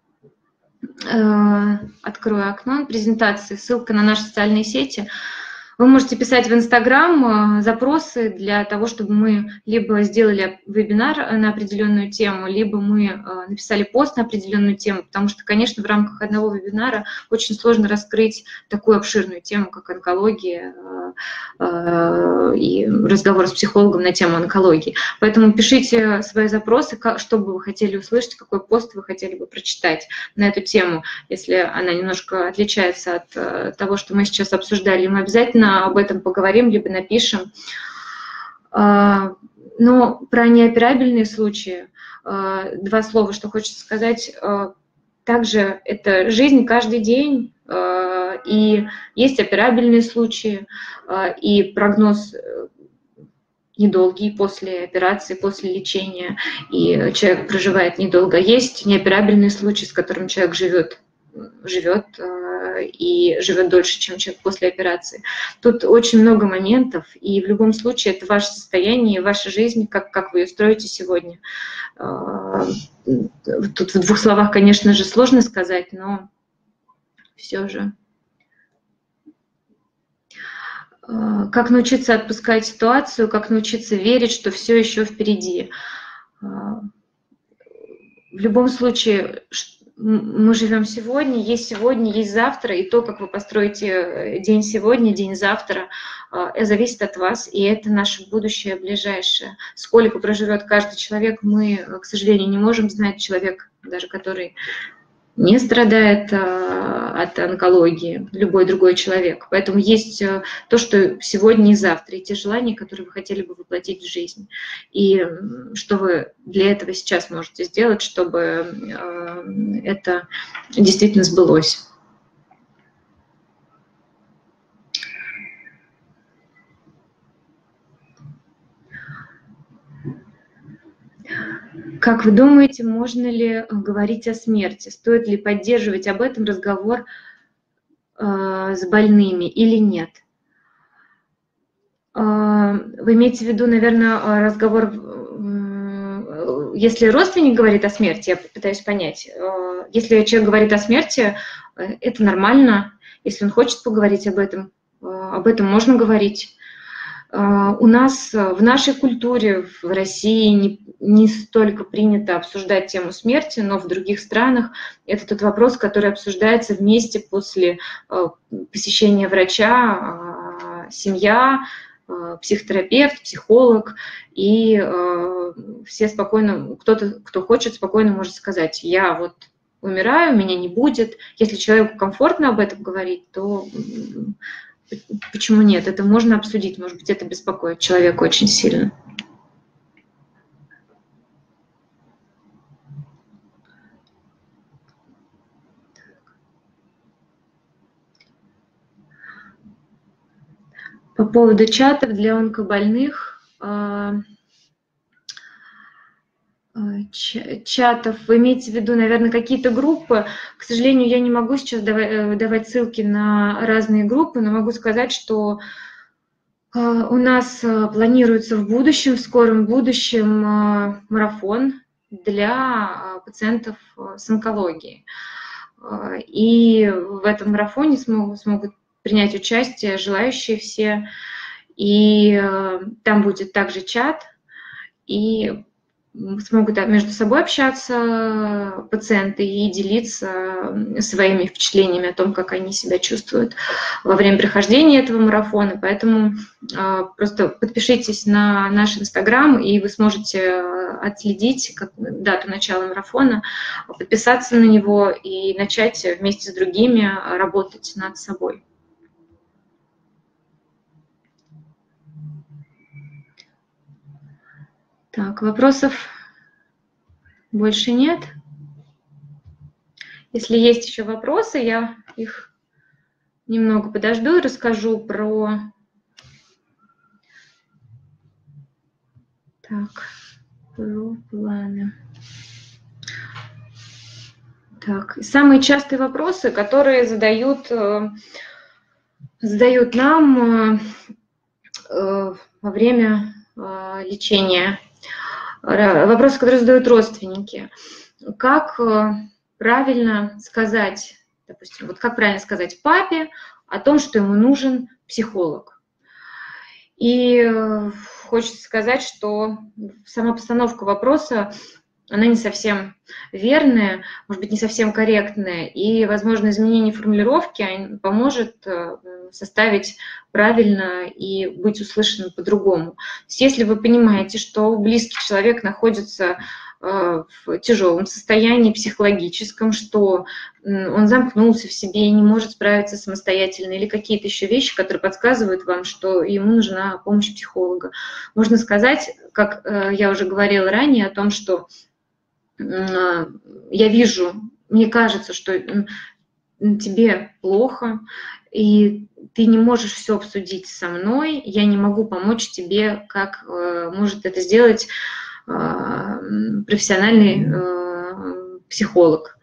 открою окно презентации, ссылка на наши социальные сети. Вы можете писать в Инстаграм запросы для того, чтобы мы либо сделали вебинар на определенную тему, либо мы написали пост на определенную тему, потому что, конечно, в рамках одного вебинара очень сложно раскрыть такую обширную тему, как онкология и разговор с психологом на тему онкологии. Поэтому пишите свои запросы, что бы вы хотели услышать, какой пост вы хотели бы прочитать на эту тему, если она немножко отличается от того, что мы сейчас обсуждали. Мы обязательно об этом поговорим, либо напишем. Но про неоперабельные случаи два слова, что хочется сказать. Также это жизнь каждый день, и есть операбельные случаи, и прогноз недолгий после операции, после лечения, и человек проживает недолго. Есть неоперабельные случаи, с которыми человек живет, живет и живет дольше, чем человек после операции. Тут очень много моментов, и в любом случае это ваше состояние, ваша жизнь, как, как вы ее строите сегодня. Тут в двух словах, конечно же, сложно сказать, но все же. Как научиться отпускать ситуацию, как научиться верить, что все еще впереди. в любом случае мы живем сегодня, есть сегодня, есть завтра, и то, как вы построите день сегодня, день завтра, зависит от вас, и это наше будущее ближайшее. Сколько проживет каждый человек, мы, к сожалению, не можем знать. Человек, даже который не страдает от онкологии, любой другой человек. Поэтому есть то, что сегодня и завтра, и те желания, которые вы хотели бы воплотить в жизнь. И что вы для этого сейчас можете сделать, чтобы это действительно сбылось. Как вы думаете, можно ли говорить о смерти? Стоит ли поддерживать об этом разговор э, с больными или нет? Э, вы имеете в виду, наверное, разговор, э, если родственник говорит о смерти, я пытаюсь понять. Э, если человек говорит о смерти, э, это нормально. Если он хочет поговорить об этом, э, об этом можно говорить. У нас в нашей культуре, в России, не, не столько принято обсуждать тему смерти, но в других странах это тот вопрос, который обсуждается вместе после посещения врача, семья, психотерапевт, психолог, и все спокойно, кто-то, кто хочет, спокойно может сказать: я вот умираю, меня не будет. Если человеку комфортно об этом говорить, то почему нет? Это можно обсудить, может быть, это беспокоит человека очень сильно. По поводу чатов для онкобольных, чатов, вы имеете в виду, наверное, какие-то группы. К сожалению, я не могу сейчас давать, давать ссылки на разные группы, но могу сказать, что у нас планируется в будущем, в скором будущем марафон для пациентов с онкологией. И в этом марафоне смогут, смогут принять участие желающие все. И там будет также чат, и смогут между собой общаться пациенты и делиться своими впечатлениями о том, как они себя чувствуют во время прохождения этого марафона. Поэтому просто подпишитесь на наш Инстаграм, и вы сможете отследить как, дату начала марафона, подписаться на него и начать вместе с другими работать над собой. Так, вопросов больше нет. Если есть еще вопросы, я их немного подожду и расскажу про... Так, про планы. Так, самые частые вопросы, которые задают, задают нам во время лечения. Вопросы, которые задают родственники. Как правильно сказать, допустим, вот как правильно сказать папе о том, что ему нужен психолог? И хочется сказать, что сама постановка вопроса, она не совсем верная, может быть, не совсем корректная, и, возможно, изменение формулировки поможет составить правильно и быть услышанным по-другому. То есть, если вы понимаете, что близкий человек находится в тяжелом состоянии психологическом, что он замкнулся в себе и не может справиться самостоятельно, или какие-то еще вещи, которые подсказывают вам, что ему нужна помощь психолога. Можно сказать, как я уже говорила ранее, о том, что я вижу, мне кажется, что тебе плохо, и ты не можешь все обсудить со мной, я не могу помочь тебе, как может это сделать профессиональный психолог.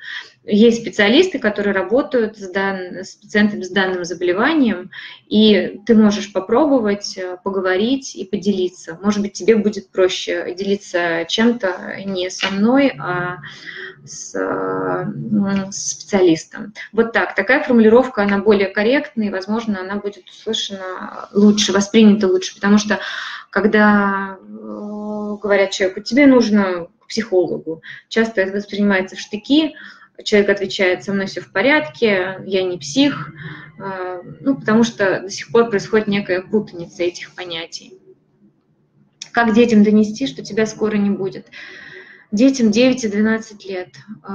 есть специалисты, которые работают с, дан... с пациентами с данным заболеванием, и ты можешь попробовать поговорить и поделиться. Может быть, тебе будет проще делиться чем-то не со мной, а с, с специалистом. Вот так. Такая формулировка, она более корректная, и, возможно, она будет услышана лучше, воспринята лучше, потому что когда говорят человеку, тебе нужно к психологу, часто это воспринимается в штыки. Человек отвечает, со мной все в порядке, я не псих, ну, потому что до сих пор происходит некая путаница этих понятий. Как детям донести, что тебя скоро не будет? Детям девять и двенадцать лет.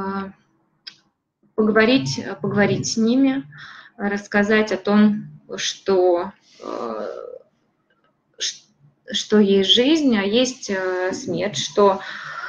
Поговорить, поговорить с ними, рассказать о том, что, что есть жизнь, а есть смерть, что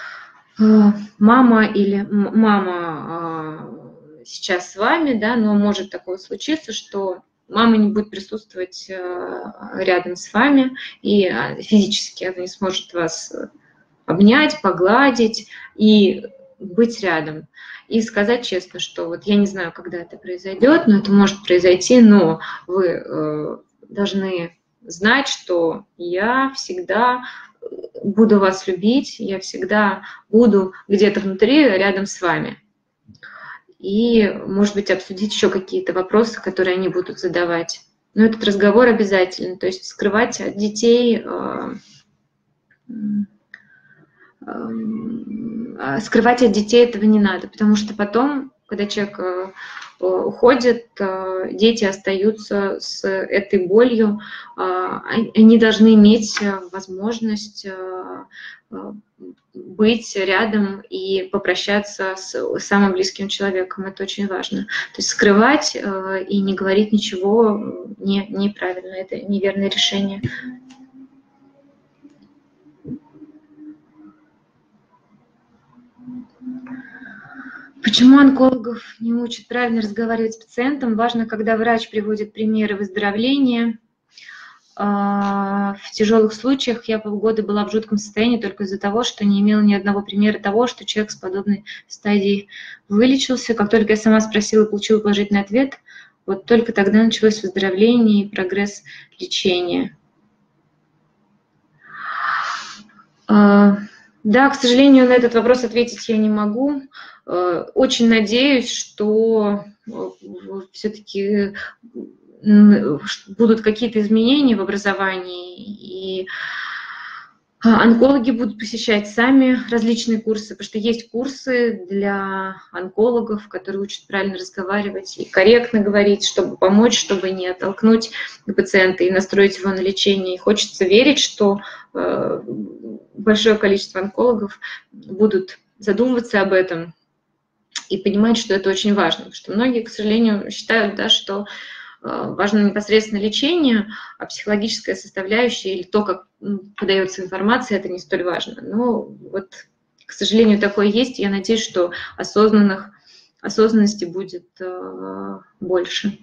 мама или мама сейчас с вами, да, но может такое случиться, что мама не будет присутствовать рядом с вами, и физически она не сможет вас обнять, погладить и быть рядом. И сказать честно, что вот я не знаю, когда это произойдет, но это может произойти, но вы должны знать, что я всегда буду вас любить, я всегда буду где-то внутри рядом с вами. И, может быть, обсудить еще какие-то вопросы, которые они будут задавать. Но этот разговор обязательно, то есть скрывать от детей, э, э, скрывать от детей этого не надо, потому что потом, когда человек э, уходит, дети остаются с этой болью, они должны иметь возможность быть рядом и попрощаться с самым близким человеком. Это очень важно. То есть скрывать и не говорить ничего не, неправильно, это неверное решение. Почему онкологов не учат правильно разговаривать с пациентом? Важно, когда врач приводит примеры выздоровления. В тяжелых случаях я полгода была в жутком состоянии только из-за того, что не имела ни одного примера того, что человек с подобной стадией вылечился. Как только я сама спросила и получила положительный ответ, вот только тогда началось выздоровление и прогресс лечения. Да, к сожалению, на этот вопрос ответить я не могу. Очень надеюсь, что все-таки будут какие-то изменения в образовании, и онкологи будут посещать сами различные курсы, потому что есть курсы для онкологов, которые учат правильно разговаривать и корректно говорить, чтобы помочь, чтобы не оттолкнуть пациента и настроить его на лечение. И хочется верить, что большое количество онкологов будут задумываться об этом и понимать, что это очень важно. Потому что многие, к сожалению, считают, да, что важно непосредственно лечение, а психологическая составляющая или то, как подается информация, это не столь важно. Но вот, к сожалению, такое есть. Я надеюсь, что осознанных, осознанности будет больше.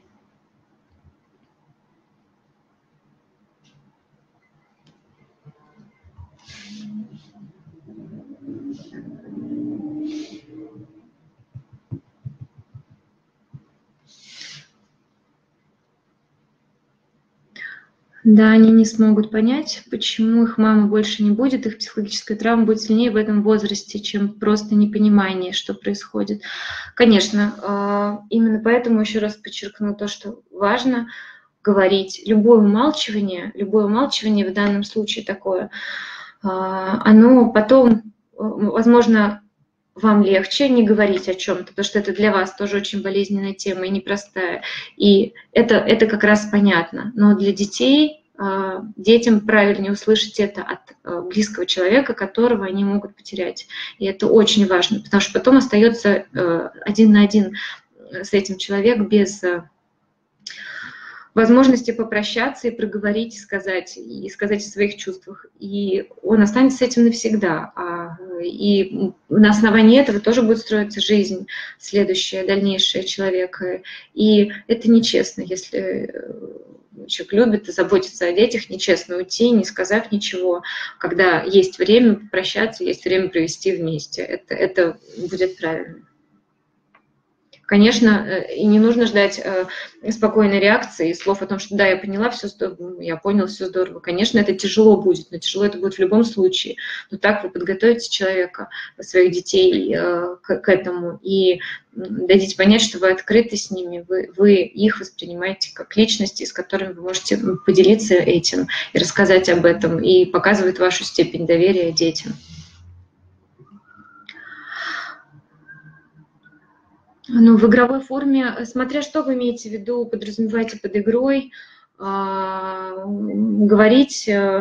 Да, они не смогут понять, почему их мама больше не будет, их психологическая травма будет сильнее в этом возрасте, чем просто непонимание, что происходит. Конечно, именно поэтому еще раз подчеркну то, что важно говорить. Любое умалчивание, любое умалчивание в данном случае такое, оно потом, возможно, вам легче не говорить о чем-то, потому что это для вас тоже очень болезненная тема и непростая. И это, это как раз понятно. Но для детей, детям правильнее услышать это от близкого человека, которого они могут потерять. И это очень важно, потому что потом остается один на один с этим человеком без возможности попрощаться и проговорить, и сказать, и сказать о своих чувствах. И он останется с этим навсегда. И на основании этого тоже будет строиться жизнь следующая, дальнейшая человека. И это нечестно, если человек любит и заботится о детях, нечестно уйти, не сказав ничего, когда есть время попрощаться, есть время провести вместе. Это, это будет правильно. Конечно, и не нужно ждать спокойной реакции и слов о том, что да, я поняла, все здорово, я понял, все здорово. Конечно, это тяжело будет, но тяжело это будет в любом случае. Но так вы подготовите человека, своих детей к, к этому и дадите понять, что вы открыты с ними, вы, вы их воспринимаете как личности, с которыми вы можете поделиться этим и рассказать об этом, и показывает вашу степень доверия детям. Ну, в игровой форме, смотря что вы имеете в виду, подразумеваете под игрой, э, говорить, э,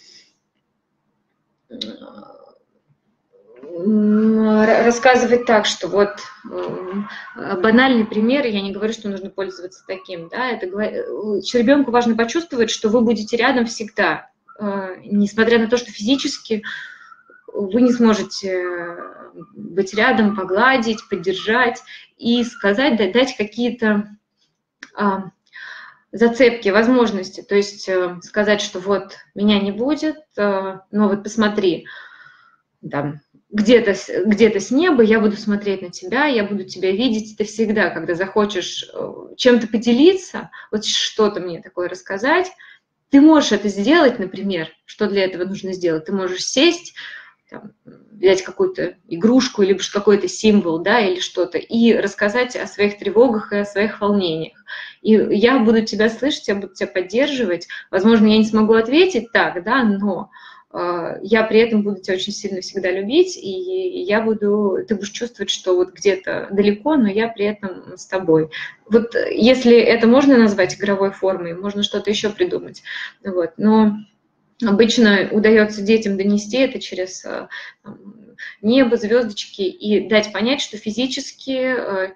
рассказывать так, что вот э, банальный пример, я не говорю, что нужно пользоваться таким, да, это ребенку важно почувствовать, что вы будете рядом всегда, э, несмотря на то, что физически вы не сможете быть рядом, погладить, поддержать и сказать, дать какие-то а, зацепки, возможности. То есть а, сказать, что вот меня не будет, а, но вот посмотри, там, где-то где-то с неба я буду смотреть на тебя, я буду тебя видеть. Ты всегда, когда захочешь чем-то поделиться, вот что-то мне такое рассказать, ты можешь это сделать, например, что для этого нужно сделать. Ты можешь сесть, там, взять какую-то игрушку, либо какой-то символ, да, или что-то, и рассказать о своих тревогах и о своих волнениях. И я буду тебя слышать, я буду тебя поддерживать. Возможно, я не смогу ответить так, да, но э, я при этом буду тебя очень сильно всегда любить, и я буду, ты будешь чувствовать, что вот где-то далеко, но я при этом с тобой. Вот если это можно назвать игровой формой, можно что-то еще придумать. Вот, но обычно удается детям донести это через там, небо, звездочки и дать понять, что физически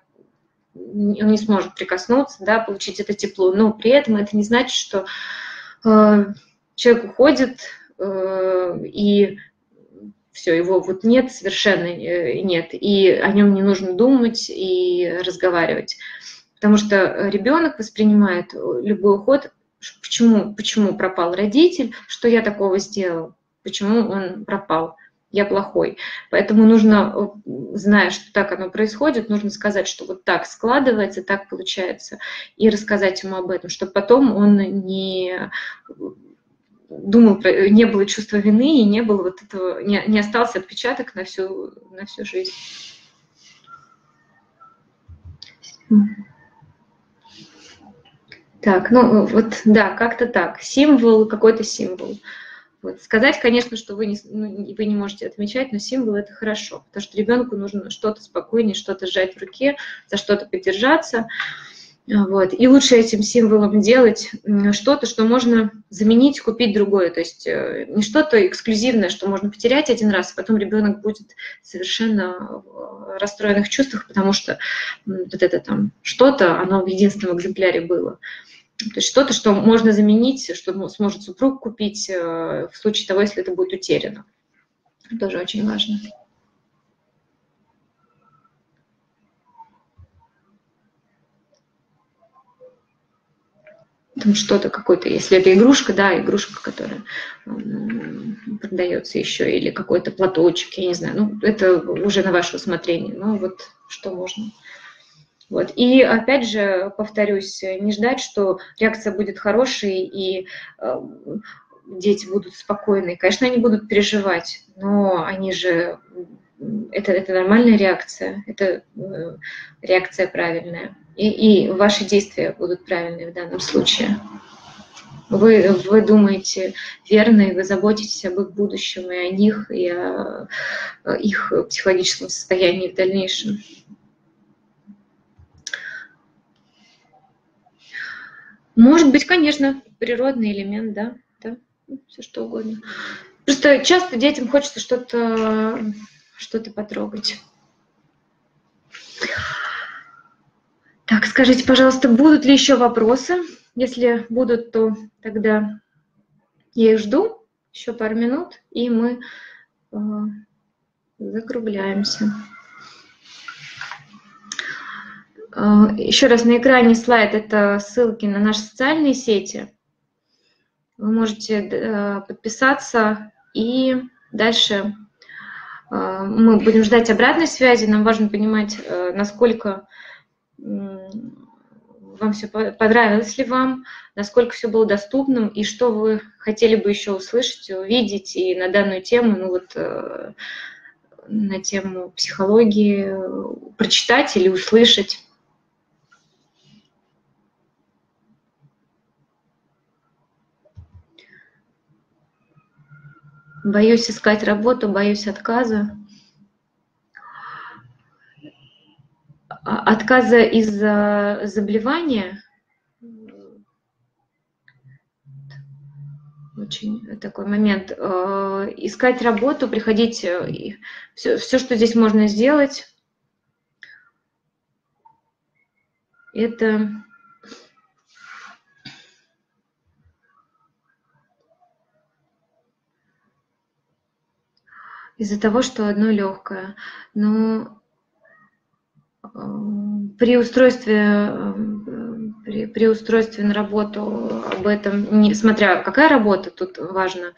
он не сможет прикоснуться, да, получить это тепло, но при этом это не значит, что э, человек уходит э, и все, его вот нет, совершенно нет, и о нем не нужно думать и разговаривать, потому что ребенок воспринимает любой уход. Почему, почему пропал родитель, что я такого сделал, почему он пропал, я плохой. Поэтому нужно, зная, что так оно происходит, нужно сказать, что вот так складывается, так получается, и рассказать ему об этом, чтобы потом он не думал, не было чувства вины и не было вот этого, не, не остался отпечаток на всю, на всю жизнь. Так, ну вот, да, как-то так. Символ, какой-то символ. Вот. Сказать, конечно, что вы не, ну, вы не можете отмечать, но символ – это хорошо, потому что ребенку нужно что-то спокойнее, что-то сжать в руке, за что-то подержаться. Вот. И лучше этим символом делать что-то, что можно заменить, купить другое. То есть не что-то эксклюзивное, что можно потерять один раз, а потом ребенок будет совершенно в расстроенных чувствах, потому что вот это там что-то, оно в единственном экземпляре было. То есть что-то, что можно заменить, что сможет супруг купить в случае того, если это будет утеряно. Это тоже очень важно. Там что-то какое-то, если это игрушка, да, игрушка, которая продается еще, или какой-то платочек, я не знаю, ну, это уже на ваше усмотрение, но вот что можно. Вот. И опять же, повторюсь, не ждать, что реакция будет хорошей и э, дети будут спокойны. Конечно, они будут переживать, но они же, это, это нормальная реакция, это э, реакция правильная. И, и ваши действия будут правильные в данном случае. Вы, вы думаете верно, и вы заботитесь об их будущем, и о них, и о, о их психологическом состоянии в дальнейшем. Может быть, конечно, природный элемент, да, да, все что угодно. Просто часто детям хочется что-то что-то потрогать. Так, скажите, пожалуйста, будут ли еще вопросы? Если будут, то тогда я их жду. Еще пару минут, и мы э, закругляемся. Еще раз, на экране слайд – это ссылки на наши социальные сети. Вы можете подписаться, и дальше мы будем ждать обратной связи. Нам важно понимать, насколько вам все понравилось ли вам, насколько все было доступным, и что вы хотели бы еще услышать, увидеть, и на данную тему, ну вот на тему психологии прочитать или услышать. Боюсь искать работу, боюсь отказа. Отказа из-за заболевания. Очень такой момент. Искать работу, приходить, все, все, что здесь можно сделать, это из-за того, что одно легкое. Но при устройстве, при, при устройстве на работу об этом, не, смотря какая работа, тут важно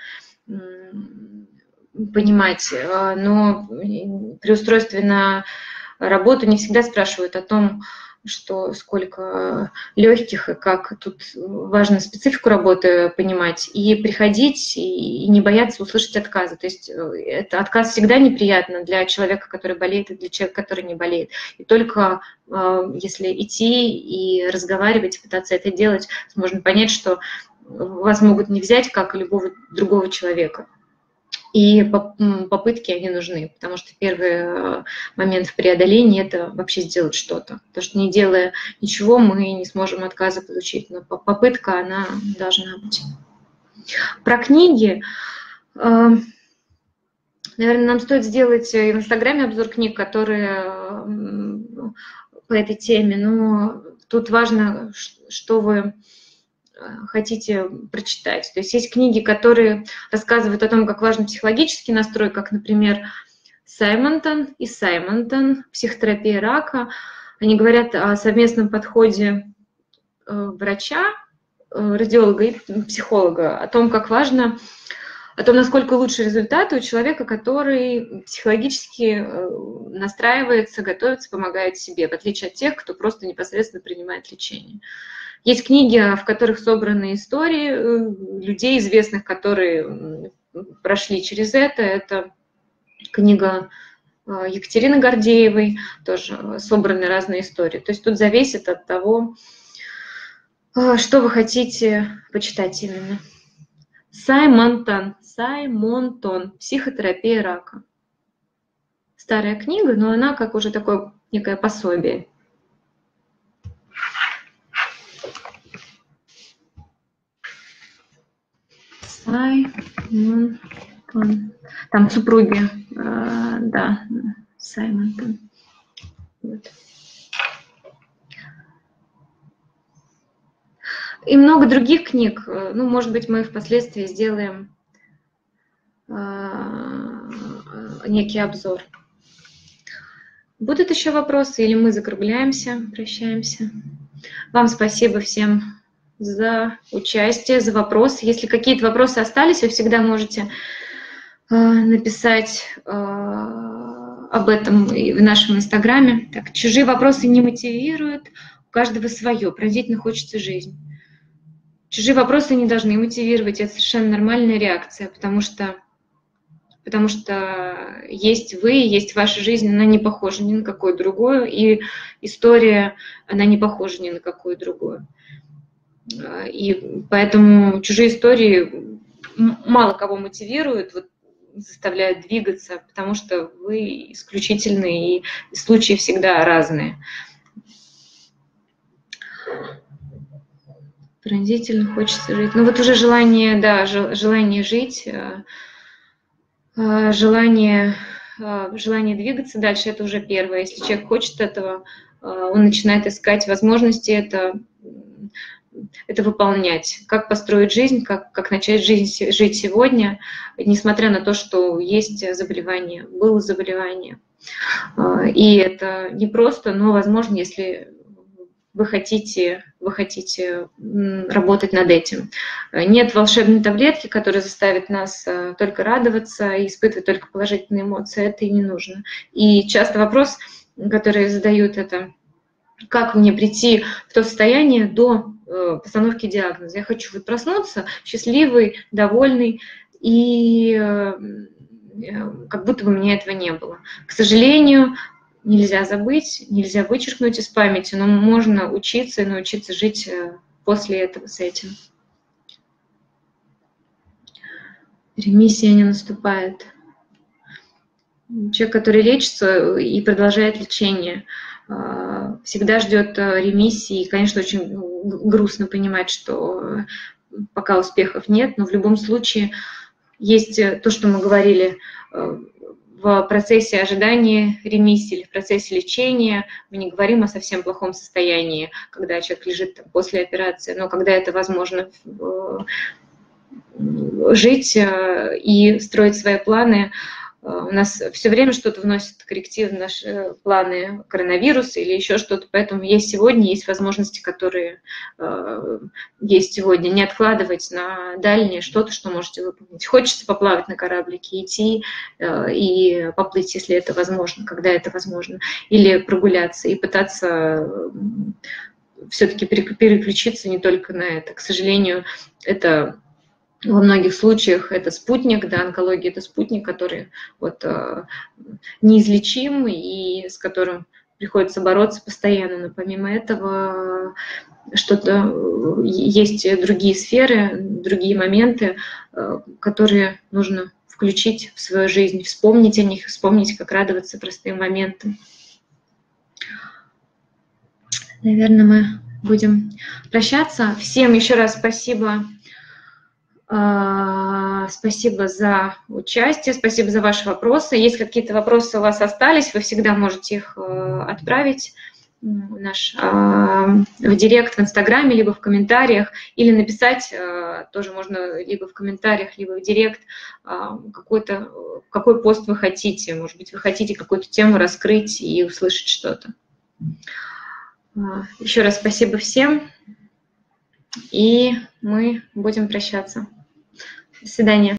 понимать, но при устройстве на работу не всегда спрашивают о том, что сколько легких и как. Тут важно специфику работы понимать и приходить, и не бояться услышать отказы. То есть это отказ всегда неприятно для человека, который болеет, и для человека, который не болеет. И только если идти и разговаривать, пытаться это делать, можно понять, что вас могут не взять, как и любого другого человека. И попытки, они нужны, потому что первый момент в преодолении – это вообще сделать что-то. Потому что не делая ничего, мы не сможем отказа получить, но попытка, она должна быть. Про книги. Наверное, нам стоит сделать в Инстаграме обзор книг, которые по этой теме, но тут важно, что вы хотите прочитать. То есть есть книги, которые рассказывают о том, как важен психологический настрой, как, например, Саймонтон и Саймонтон «Психотерапия рака». Они говорят о совместном подходе врача, радиолога и психолога, о том, как важно, о том, насколько лучшие результаты у человека, который психологически настраивается, готовится, помогает себе, в отличие от тех, кто просто непосредственно принимает лечение. Есть книги, в которых собраны истории людей известных, которые прошли через это. Это книга Екатерины Гордеевой, тоже собраны разные истории. То есть тут зависит от того, что вы хотите почитать именно. Саймонтон, Саймонтон, «Психотерапия рака». Старая книга, но она как уже такое некое пособие. Саймонтон. Там супруги, э, да, Саймонтон. Вот. И много других книг. Ну, может быть, мы впоследствии сделаем э, некий обзор. Будут еще вопросы, или мы закругляемся, прощаемся? Вам спасибо всем за участие, за вопросы. Если какие-то вопросы остались, вы всегда можете э, написать э, об этом и в нашем инстаграме. Так, чужие вопросы не мотивируют, у каждого свое, пронзительно хочется жизнь. Чужие вопросы не должны мотивировать, это совершенно нормальная реакция, потому что, потому что есть вы, есть ваша жизнь, она не похожа ни на какую другую, и история, она не похожа ни на какую другую. И поэтому чужие истории мало кого мотивируют, вот, заставляют двигаться, потому что вы исключительные, и случаи всегда разные. Пронзительно хочется жить. Ну вот уже желание, да, желание жить, желание, желание двигаться дальше, это уже первое. Если человек хочет этого, он начинает искать возможности это, это выполнять. Как построить жизнь, как, как начать жизнь, жить сегодня, несмотря на то, что есть заболевание, было заболевание. И это непросто, но возможно, если вы хотите, вы хотите работать над этим. Нет волшебной таблетки, которая заставит нас только радоваться и испытывать только положительные эмоции. Это и не нужно. И часто вопрос, который задают, это как мне прийти в то состояние до э, постановки диагноза. Я хочу вот проснуться счастливый, довольный, и э, как будто бы у меня этого не было. К сожалению, нельзя забыть, нельзя вычеркнуть из памяти, но можно учиться и научиться жить после этого с этим. Ремиссия не наступает. Человек, который лечится и продолжает лечение, всегда ждет ремиссии. И, конечно, очень грустно понимать, что пока успехов нет, но в любом случае есть то, что мы говорили в процессе ожидания ремиссии или в процессе лечения. Мы не говорим о совсем плохом состоянии, когда человек лежит там после операции, но когда это возможно жить и строить свои планы. У нас все время что-то вносит коррективы в наши планы, коронавирус или еще что-то, поэтому есть сегодня, есть возможности, которые э, есть сегодня. Не откладывать на дальнее что-то, что можете выполнить. Хочется поплавать на кораблике, идти э, и поплыть, если это возможно, когда это возможно, или прогуляться и пытаться э, все-таки переключиться не только на это. К сожалению, это... Во многих случаях это спутник, да, онкология – это спутник, который вот, э, неизлечим и с которым приходится бороться постоянно. Но помимо этого что-то есть другие сферы, другие моменты, э, которые нужно включить в свою жизнь, вспомнить о них, вспомнить, как радоваться простым моментам. Наверное, мы будем прощаться. Всем еще раз спасибо. Спасибо за участие, спасибо за ваши вопросы. Если какие-то вопросы у вас остались, вы всегда можете их отправить в, наш, в директ в Инстаграме, либо в комментариях, или написать, тоже можно либо в комментариях, либо в директ, какой-то, какой пост вы хотите. Может быть, вы хотите какую-то тему раскрыть и услышать что-то. Еще раз спасибо всем. И мы будем прощаться. До свидания.